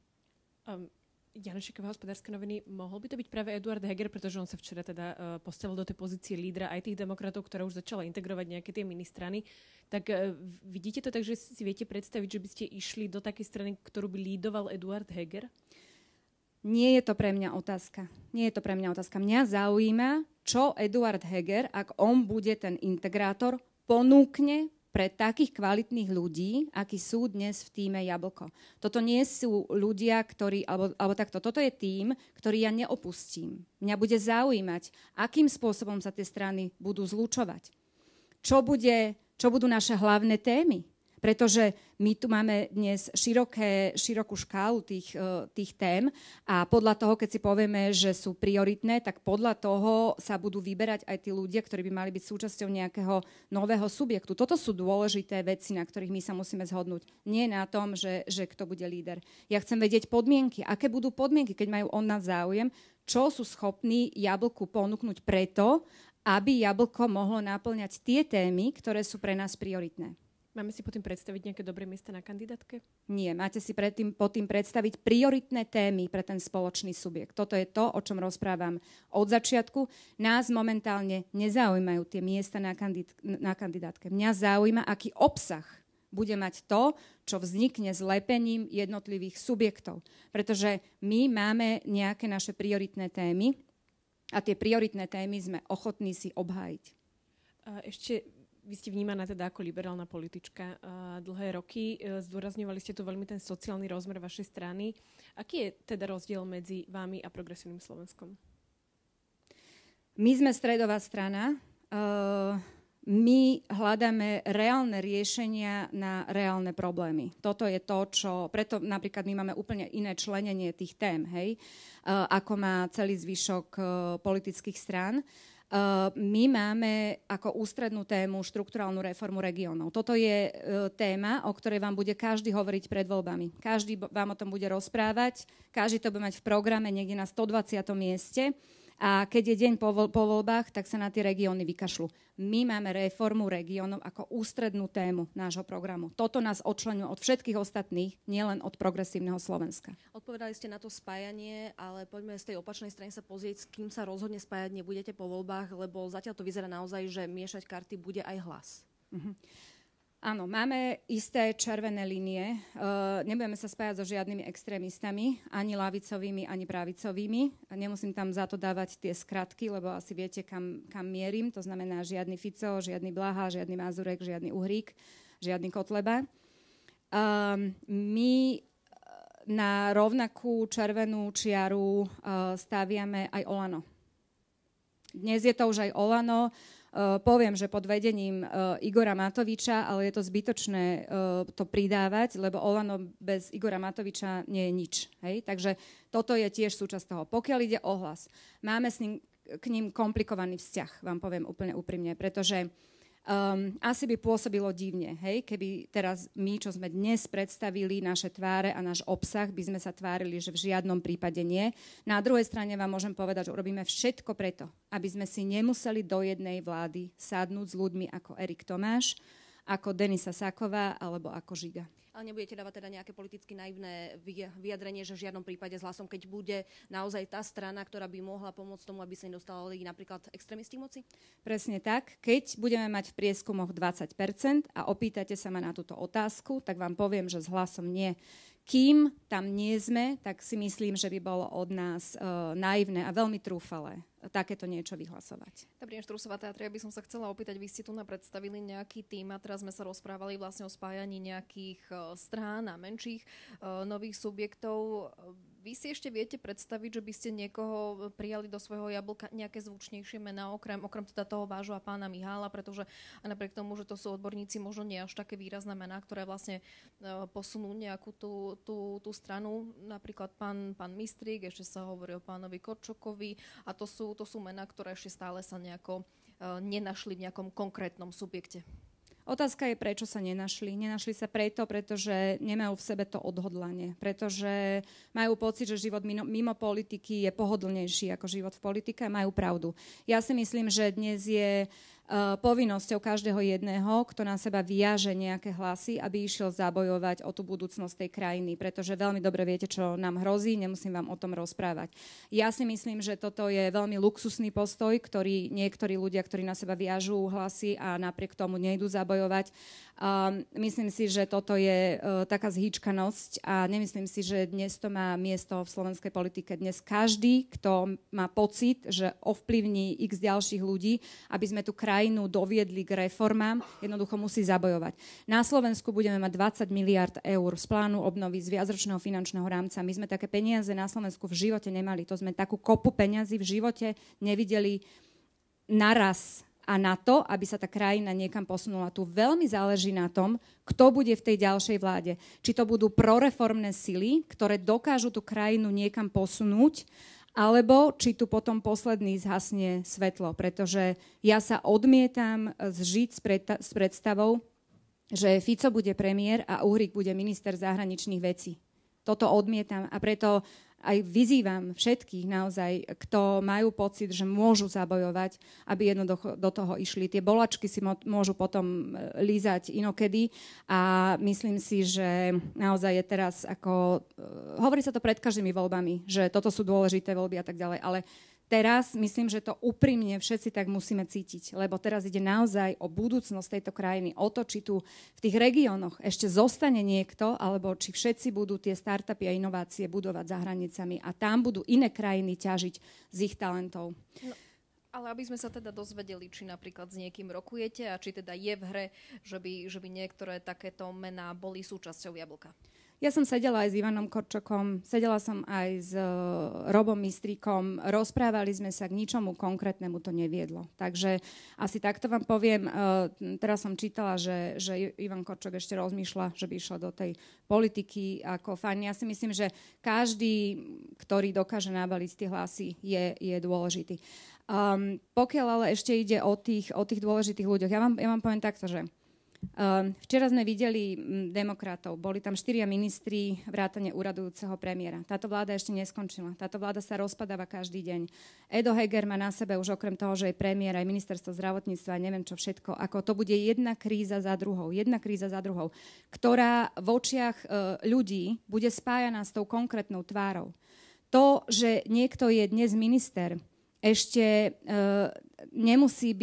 Janošíková, Hospodárske noviny, mohol by to byť práve Eduard Heger, pretože on sa včera teda postavil do tej pozície lídra aj tých demokratov, ktorá už začala integrovať nejaké tie ministrany. Tak vidíte to tak, že si viete predstaviť, že by ste išli do takej strany, ktorú by lídoval Eduard Heger? Nie je to pre mňa otázka. Mňa zaujíma, čo Eduard Heger, ak on bude ten integrátor, ponúkne pre takých kvalitných ľudí, akí sú dnes v tíme Jablko. Toto nie sú ľudia, ktorí, alebo takto, toto je tím, ktorý ja neopustím. Mňa bude zaujímať, akým spôsobom sa tie strany budú zlučovať. Čo budú naše hlavné témy. Pretože my tu máme dnes širokú škálu tých tém a podľa toho, keď si povieme, že sú prioritné, tak podľa toho sa budú vyberať aj tí ľudia, ktorí by mali byť súčasťou nejakého nového subjektu. Toto sú dôležité veci, na ktorých my sa musíme zhodnúť. Nie na tom, že kto bude líder. Ja chcem vedieť podmienky. Aké budú podmienky, keď majú on nás záujem, čo sú schopní Jablku ponúknuť preto, aby Jablko mohlo naplňať tie témy, ktoré sú pre nás prioritné. Máme si potom predstaviť nejaké dobré miesta na kandidátke? Nie, máte si pod tým predstaviť prioritné témy pre ten spoločný subjekt. Toto je to, o čom rozprávam od začiatku. Nás momentálne nezaujímajú tie miesta na kandidátke. Mňa zaujíma, aký obsah bude mať to, čo vznikne zlepením jednotlivých subjektov. Pretože my máme nejaké naše prioritné témy a tie prioritné témy sme ochotní si obhájiť. Ešte vy ste vnímaná teda ako liberálna politička dlhé roky. Zdôrazňovali ste tu veľmi ten sociálny rozmer vašej strany. Aký je teda rozdiel medzi vami a Progresívnym Slovenskom? My sme stredová strana. My hľadáme reálne riešenia na reálne problémy. Toto je to, preto napríklad my máme úplne iné členenie tých tém, hej, ako má celý zvyšok politických strán. My máme ako ústrednú tému štrukturálnu reformu regiónov. Toto je téma, o ktorej vám bude každý hovoriť pred voľbami. Každý vám o tom bude rozprávať, každý to bude mať v programe niekde na 120. mieste a keď je deň po voľbách, tak sa na tie regióny vykašľú. My máme reformu regiónov ako ústrednú tému nášho programu. Toto nás odčleňuje od všetkých ostatných, nielen od Progresívneho Slovenska. Odpovedali ste na to spájanie, ale poďme z tej opačnej strany sa pozrieť, s kým sa rozhodne spájať nebudete po voľbách, lebo zatiaľ to vyzerá naozaj, že miešať karty bude aj Hlas. Áno, máme isté červené línie. Nebudeme sa spájať so žiadnymi extrémistami, ani ľavicovými, ani pravicovými. Nemusím tam za to dávať tie skratky, lebo asi viete, kam mierim. To znamená žiadny Fico, žiadny Blaha, žiadny Mazurek, žiadny Uhrík, žiadny Kotleba. My na rovnakú červenú čiaru staviame aj Olano. Dnes je to už aj Olano. Poviem, že pod vedením Igora Matoviča, ale je to zbytočné to pridávať, lebo Olano bez Igora Matoviča nie je nič. Hej? Takže toto je tiež súčasť toho. Pokiaľ ide o Hlas, máme k ním komplikovaný vzťah, vám poviem úplne úprimne, pretože asi by pôsobilo divne, hej, keby teraz my, čo sme dnes predstavili, naše tváre a náš obsah, by sme sa tvárili, že v žiadnom prípade nie. Na druhej strane vám môžem povedať, že urobíme všetko preto, aby sme si nemuseli do jednej vlády sadnúť s ľuďmi ako Erik Tomáš, ako Denisa Saková alebo ako Žiga. Ale nebudete dávať teda nejaké politicky naivné vyjadrenie, že v žiadnom prípade s Hlasom, keď bude naozaj tá strana, ktorá by mohla pomôcť tomu, aby sa nedostali napríklad extrémisti k moci? Presne tak. Keď budeme mať v prieskumoch 20% a opýtate sa ma na túto otázku, tak vám poviem, že s Hlasom nie. Kým tam nie sme, tak si myslím, že by bolo od nás naivné a veľmi trúfalé takéto niečo vyhlasovať. Dobrý deň, Štrusová Teatri, ja by som sa chcela opýtať, vy ste tu predstavili nejaký tím a teraz sme sa rozprávali vlastne o spájaní nejakých strán a menších nových subjektov. Vy si ešte viete predstaviť, že by ste niekoho prijali do svojho Jablka nejaké zvučnejšie mená, okrem teda toho vášho a pána Mihála, pretože a napriek tomu, že to sú odborníci, možno nie až také výrazné mená, ktoré vlastne posunú nejakú tú stranu. Napríklad pán Mistrík, ešte sa hovorí o pánovi Korčokovi a to sú mená, ktoré ešte stále sa nejako nenašli v nejakom konkrétnom subjekte. Otázka je, prečo sa nenašli. Nenašli sa pretože nemajú v sebe to odhodlanie. Pretože majú pocit, že život mimo politiky je pohodlnejší ako život v politike a majú pravdu. Ja si myslím, že dnes je povinnosťou každého jedného, kto na seba viaže nejaké hlasy, aby išiel zabojovať o tú budúcnosť tej krajiny. Pretože veľmi dobre viete, čo nám hrozí, nemusím vám o tom rozprávať. Ja si myslím, že toto je veľmi luxusný postoj, ktorý niektorí ľudia, ktorí na seba viažú hlasy a napriek tomu nejdú zabojovať, Myslím si, že toto je taká zhýčkanosť a nemyslím si, že dnes to má miesto v slovenskej politike. Dnes každý, kto má pocit, že ovplyvní x ďalších ľudí, aby sme tú krajinu doviedli k reformám, jednoducho musí zabojovať. Na Slovensku budeme mať 20 miliard eur z plánu obnovy, z viacročného finančného rámca. My sme také peniaze na Slovensku v živote nemali. To sme takú kopu peňazí v živote nevideli naraz a na to, aby sa tá krajina niekam posunula. Tu veľmi záleží na tom, kto bude v tej ďalšej vláde. Či to budú proreformné sily, ktoré dokážu tú krajinu niekam posunúť, alebo či tu potom posledný zhasne svetlo. Pretože ja sa odmietam zžiť s predstavou, že Fico bude premiér a Uhrík bude minister zahraničných vecí. Toto odmietam a preto aj vyzývam všetkých naozaj, kto majú pocit, že môžu zabojovať, aby jednoducho do toho išli. Tie bolačky si môžu potom lízať inokedy a myslím si, že naozaj je teraz ako... Hovorí sa to pred každými voľbami, že toto sú dôležité voľby a tak ďalej, ale teraz myslím, že to úprimne všetci tak musíme cítiť, lebo teraz ide naozaj o budúcnosť tejto krajiny, o to, či tu v tých regiónoch ešte zostane niekto, alebo či všetci budú tie startupy a inovácie budovať za hranicami a tam budú iné krajiny ťažiť z ich talentov. No. Ale aby sme sa teda dozvedeli, či napríklad s niekým rokujete a či teda je v hre, že by niektoré takéto mená boli súčasťou Jablka. Ja som sedela aj s Ivanom Korčokom, sedela som aj s Robom Mistríkom, rozprávali sme sa, k ničomu konkrétnemu to neviedlo. Takže asi takto vám poviem, teraz som čítala, že Ivan Korčok ešte rozmýšľa, že by išiel do tej politiky ako fajn. Ja si myslím, že každý, ktorý dokáže nabaliť tie hlasy, je dôležitý. Pokiaľ ale ešte ide o tých dôležitých ľuďoch, ja vám poviem takto, že včera sme videli demokratov, boli tam 4 ministri vrátane úradujúceho premiéra. Táto vláda ešte neskončila. Táto vláda sa rozpadáva každý deň. Edo Heger má na sebe už okrem toho, že je premiér aj ministerstvo zdravotníctva, neviem čo všetko, ako to bude jedna kríza za druhou, ktorá v očiach ľudí bude spájaná s tou konkrétnou tvárou. To, že niekto je dnes minister, ešte nemusia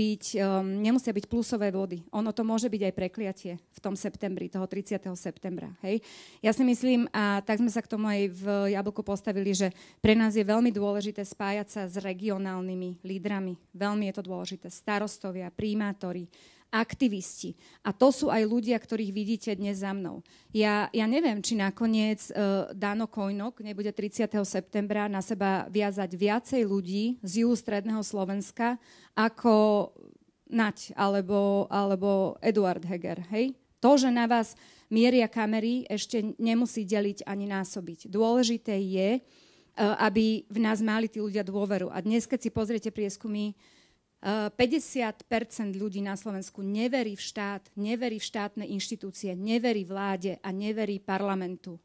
byť plusové body. Ono to môže byť aj prekliatie v tom septembri, toho 30. septembra. Hej? Ja si myslím, a tak sme sa k tomu aj v Jablku postavili, že pre nás je veľmi dôležité spájať sa s regionálnymi lídrami. Veľmi je to dôležité. Starostovia, primátori, aktivisti. A to sú aj ľudia, ktorých vidíte dnes za mnou. Ja neviem, či nakoniec Dano Kojnok nebude 30. septembra na seba viazať viacej ľudí z juhu stredného Slovenska ako Naď alebo Eduard Heger. Hej? To, že na vás mieria kamery, ešte nemusí deliť ani násobiť. Dôležité je, aby v nás mali tí ľudia dôveru. A dnes, keď si pozriete prieskumy, 50% ľudí na Slovensku neverí v štát, neverí v štátne inštitúcie, neverí vláde a neverí parlamentu.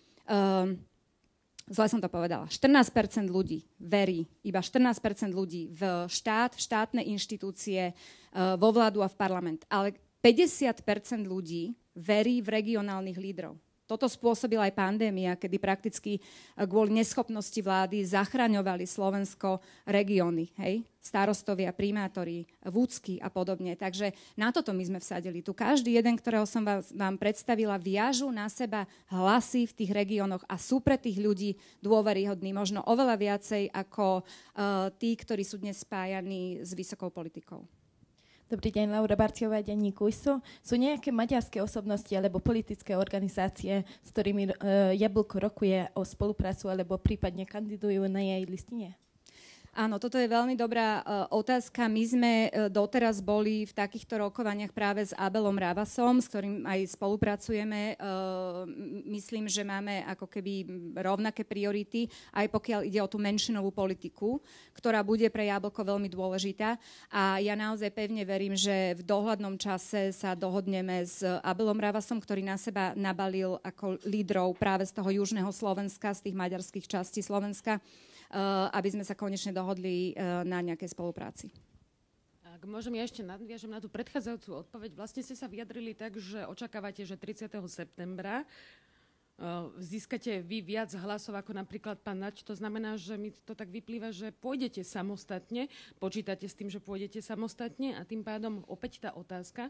Zle som to povedala. 14% ľudí verí, iba 14% ľudí v štát, v štátne inštitúcie, vo vládu a v parlament. Ale 50% ľudí verí v regionálnych lídrov. Toto spôsobila aj pandémia, kedy prakticky kvôli neschopnosti vlády zachraňovali Slovensko regióny, hej? Starostovia, primátori, vúcky a podobne. Takže na toto my sme vsadili. Tu každý jeden, ktorého som vám predstavila, viažu na seba hlasy v tých regiónoch a sú pre tých ľudí dôveryhodní. Možno oveľa viacej ako tí, ktorí sú dnes spájaní s vysokou politikou. Dobrý deň, Laura Barciová, denník Ujso. Sú nejaké maďarské osobnosti alebo politické organizácie, s ktorými Jablko rokuje o spoluprácu alebo prípadne kandidujú na jej listine? Áno, toto je veľmi dobrá otázka. My sme doteraz boli v takýchto rokovaniach práve s Abelom Ravasom, s ktorým aj spolupracujeme. Myslím, že máme ako keby rovnaké priority, aj pokiaľ ide o tú menšinovú politiku, ktorá bude pre Jablko veľmi dôležitá. A ja naozaj pevne verím, že v dohľadnom čase sa dohodneme s Abelom Ravasom, ktorý na seba nabalil ako lídrov práve z toho južného Slovenska, z tých maďarských častí Slovenska, aby sme sa konečne dohodli na nejakej spolupráci. Ak môžem, ja ešte nadviažem na tú predchádzajúcu odpoveď. Vlastne ste sa vyjadrili tak, že očakávate, že 30. septembra získate vy viac hlasov ako napríklad pán Naď. To znamená, že mi to tak vyplýva, že pôjdete samostatne, počítate s tým, že pôjdete samostatne a tým pádom opäť tá otázka,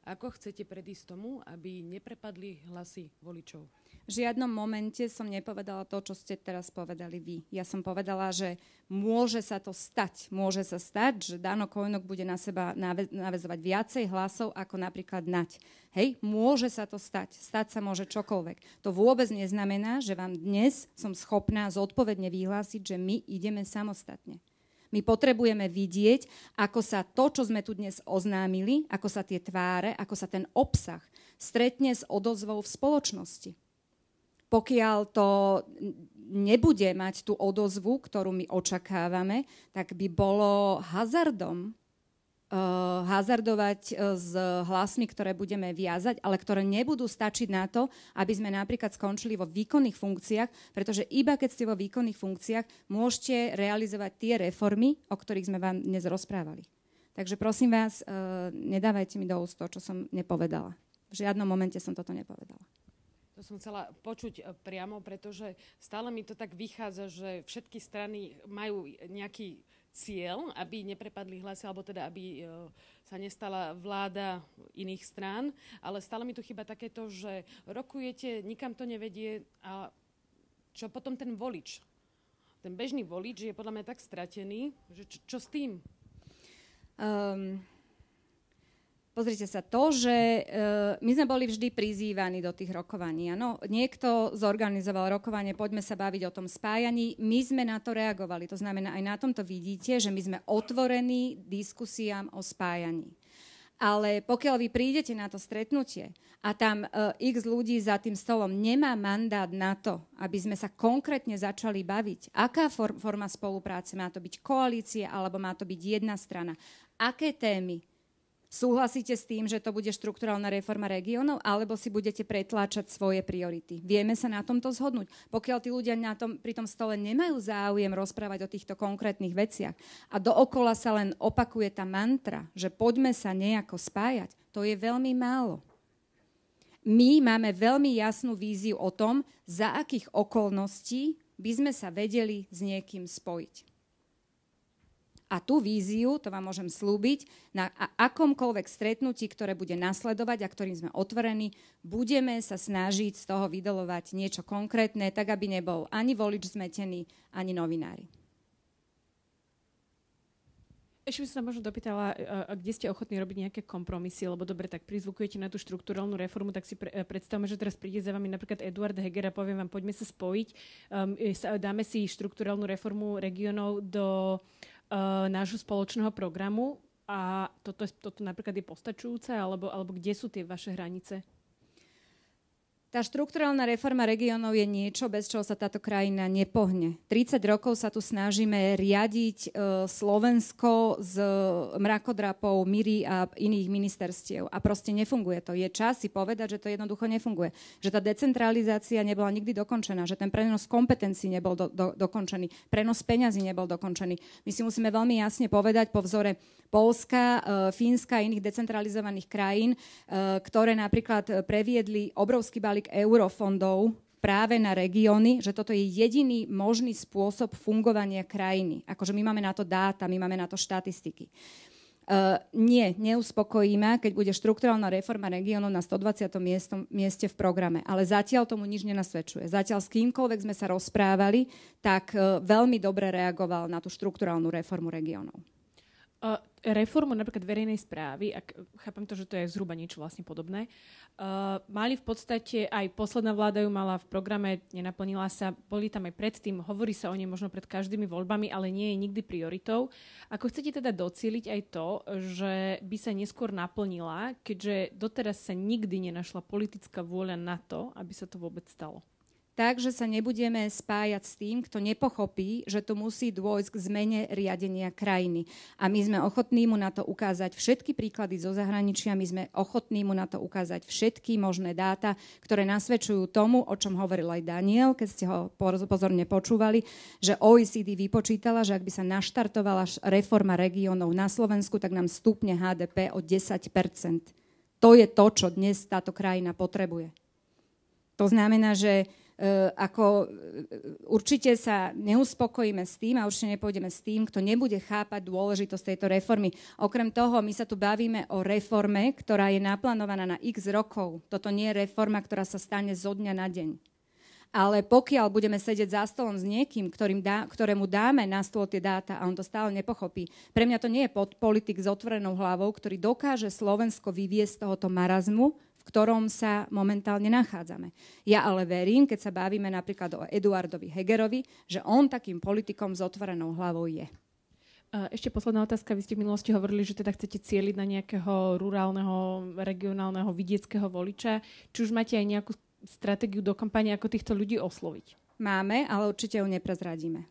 Ako chcete predísť tomu, aby neprepadli hlasy voličov? V žiadnom momente som nepovedala to, čo ste teraz povedali vy. Ja som povedala, že môže sa to stať. Môže sa stať, že Dano Kojnok bude na seba naväzovať viacej hlasov ako napríklad Naď. Hej, môže sa to stať. Stať sa môže čokoľvek. To vôbec neznamená, že vám dnes som schopná zodpovedne vyhlásiť, že my ideme samostatne. My potrebujeme vidieť, ako sa to, čo sme tu dnes oznámili, ako sa tie tváre, ako sa ten obsah stretne s odozvou v spoločnosti. Pokiaľ to nebude mať tú odozvu, ktorú my očakávame, tak by bolo hazardovať s hlasmi, ktoré budeme viazať, ale ktoré nebudú stačiť na to, aby sme napríklad skončili vo výkonných funkciách, pretože iba keď ste vo výkonných funkciách, môžete realizovať tie reformy, o ktorých sme vám dnes rozprávali. Takže prosím vás, nedávajte mi do úst to, čo som nepovedala. V žiadnom momente som toto nepovedala. To som chcela počuť priamo, pretože stále mi to tak vychádza, že všetky strany majú nejaký cieľ, aby neprepadli hlasy, alebo teda, aby sa nestala vláda iných strán, ale stále mi tu chýba takéto, že rokujete, nikam to nevedie a čo potom ten volič? Ten bežný volič je podľa mňa tak stratený, že čo s tým? Pozrite sa, to, že my sme boli vždy prizývaní do tých rokovaní. Ano? Niekto zorganizoval rokovanie, poďme sa baviť o tom spájaní. My sme na to reagovali. To znamená, aj na tomto vidíte, že my sme otvorení diskusiám o spájaní. Ale pokiaľ vy prídete na to stretnutie a tam x ľudí za tým stolom nemá mandát na to, aby sme sa konkrétne začali baviť, aká forma spolupráce, má to byť koalícia alebo má to byť jedna strana, aké témy, súhlasíte s tým, že to bude štrukturálna reforma regiónov, alebo si budete pretláčať svoje priority? Vieme sa na tomto zhodnúť. Pokiaľ tí ľudia pri tom stole nemajú záujem rozprávať o týchto konkrétnych veciach a dookola sa len opakuje tá mantra, že poďme sa nejako spájať, to je veľmi málo. My máme veľmi jasnú víziu o tom, za akých okolností by sme sa vedeli s niekým spojiť. A tú víziu, to vám môžem slúbiť, na akomkoľvek stretnutí, ktoré bude nasledovať a ktorým sme otvorení, budeme sa snažiť z toho vydolovať niečo konkrétne, tak aby nebol ani volič zmetený, ani novinári. Ešte by som sa možno dopýtala, kde ste ochotní robiť nejaké kompromisy, lebo dobre, tak prizvukujete na tú štrukturálnu reformu, tak si predstavme, že teraz príde za vami napríklad Eduard Heger a povie vám, poďme sa spojiť, dáme si štrukturálnu reformu regiónov do nášho spoločného programu a toto napríklad je postačujúce, alebo kde sú tie vaše hranice? Tá štrukturálna reforma regiónov je niečo, bez čoho sa táto krajina nepohne. 30 rokov sa tu snažíme riadiť Slovensko z mrakodrapov, Miry a iných ministerstiev. A proste nefunguje to. Je čas si povedať, že to jednoducho nefunguje. Že tá decentralizácia nebola nikdy dokončená, že ten prenos kompetencií nebol dokončený, prenos peňazí nebol dokončený. My si musíme veľmi jasne povedať po vzore Poľska, Fínska a iných decentralizovaných krajín, ktoré napríklad previedli obrovský balík eurofondov práve na regióny, že toto je jediný možný spôsob fungovania krajiny. Akože my máme na to dáta, my máme na to štatistiky. Neuspokojí ma, keď bude štrukturálna reforma regiónov na 120. mieste v programe. Ale zatiaľ tomu nič nenasvedčuje. Zatiaľ s kýmkoľvek sme sa rozprávali, tak veľmi dobre reagoval na tú štrukturálnu reformu regiónov. Reformu napríklad verejnej správy, ak chápem to, že to je zhruba niečo vlastne podobné, mali v podstate, aj posledná vláda ju mala v programe, nenaplnila sa, boli tam aj predtým, hovorí sa o nej možno pred každými voľbami, ale nie je nikdy prioritou. Ako chcete teda docieliť aj to, že by sa neskôr naplnila, keďže doteraz sa nikdy nenašla politická vôľa na to, aby sa to vôbec stalo? Takže sa nebudeme spájať s tým, kto nepochopí, že tu musí dôjsť k zmene riadenia krajiny. A my sme ochotní mu na to ukázať všetky príklady zo zahraničia, my sme ochotní mu na to ukázať všetky možné dáta, ktoré nasvedčujú tomu, o čom hovoril aj Daniel, keď ste ho pozorne počúvali, že OECD vypočítala, že ak by sa naštartovala reforma regiónov na Slovensku, tak nám stupne HDP o 10%. To je to, čo dnes táto krajina potrebuje. To znamená, že Určite sa neuspokojíme s tým a určite nepôjdeme s tým, kto nebude chápať dôležitosť tejto reformy. Okrem toho, my sa tu bavíme o reforme, ktorá je naplánovaná na x rokov. Toto nie je reforma, ktorá sa stane zo dňa na deň. Ale pokiaľ budeme sedieť za stolom s niekým, ktorému dáme na stôl tie dáta a on to stále nepochopí, pre mňa to nie je politik s otvorenou hlavou, ktorý dokáže Slovensko vyviesť z tohoto marazmu, v ktorom sa momentálne nachádzame. Ja ale verím, keď sa bavíme napríklad o Eduardovi Hegerovi, že on takým politikom s otvorenou hlavou je. Ešte posledná otázka. Vy ste v minulosti hovorili, že teda chcete cieliť na nejakého rurálneho, regionálneho, vidieckého voliča. Či už máte aj nejakú stratégiu do kampane, ako týchto ľudí osloviť? Máme, ale určite ju neprezradíme.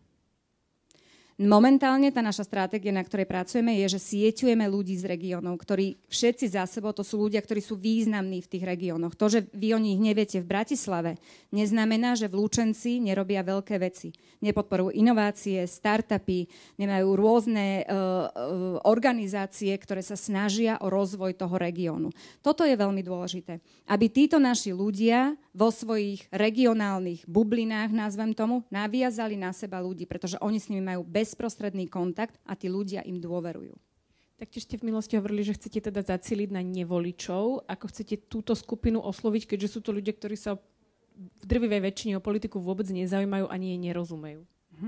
Momentálne tá naša stratégia, na ktorej pracujeme, je, že sieťujeme ľudí z regiónov, ktorí všetci za sebou, to sú ľudia, ktorí sú významní v tých regiónoch. To, že vy o nich neviete v Bratislave, neznamená, že v Lučenci nerobia veľké veci. Nepodporujú inovácie, startupy, nemajú rôzne organizácie, ktoré sa snažia o rozvoj toho regiónu. Toto je veľmi dôležité. Aby títo naši ľudia vo svojich regionálnych bublinách, nazvem tomu, naviazali na seba ľudí, pretože oni s nimi majú bezprostredný kontakt a tí ľudia im dôverujú. Taktiež ste v minulosti hovorili, že chcete teda zacieliť na nevoličov. Ako chcete túto skupinu osloviť, keďže sú to ľudia, ktorí sa v drvivej väčšine o politiku vôbec nezaujímajú ani jej nerozumejú?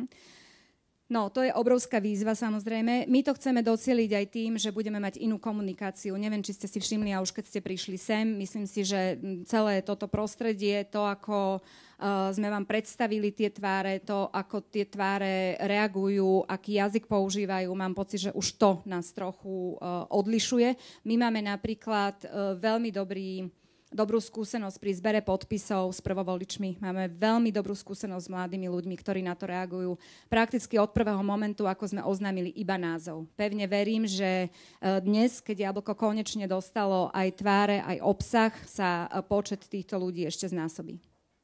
No, to je obrovská výzva, samozrejme. My to chceme docieliť aj tým, že budeme mať inú komunikáciu. Neviem, či ste si všimli, a už keď ste prišli sem, myslím si, že celé toto prostredie, to, ako sme vám predstavili tie tváre, to, ako tie tváre reagujú, aký jazyk používajú, mám pocit, že už to nás trochu odlišuje. My máme napríklad veľmi dobrú skúsenosť pri zbere podpisov s prvovoličmi. Máme veľmi dobrú skúsenosť s mladými ľuďmi, ktorí na to reagujú prakticky od prvého momentu, ako sme oznámili iba názov. Pevne verím, že dnes, keď Jablko konečne dostalo aj tváre, aj obsah, sa počet týchto ľudí ešte znásobí.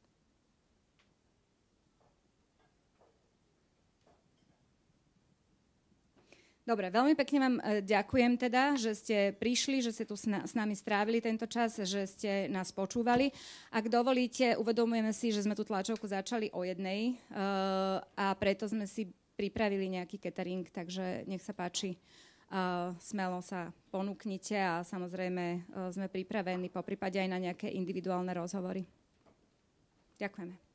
Dobre, veľmi pekne vám ďakujem teda, že ste prišli, že ste tu s nami strávili tento čas, že ste nás počúvali. Ak dovolíte, uvedomujeme si, že sme tú tlačovku začali o 1:00 a preto sme si pripravili nejaký catering, takže nech sa páči, smelo sa ponúknite a samozrejme sme pripravení poprípade aj na nejaké individuálne rozhovory. Ďakujeme.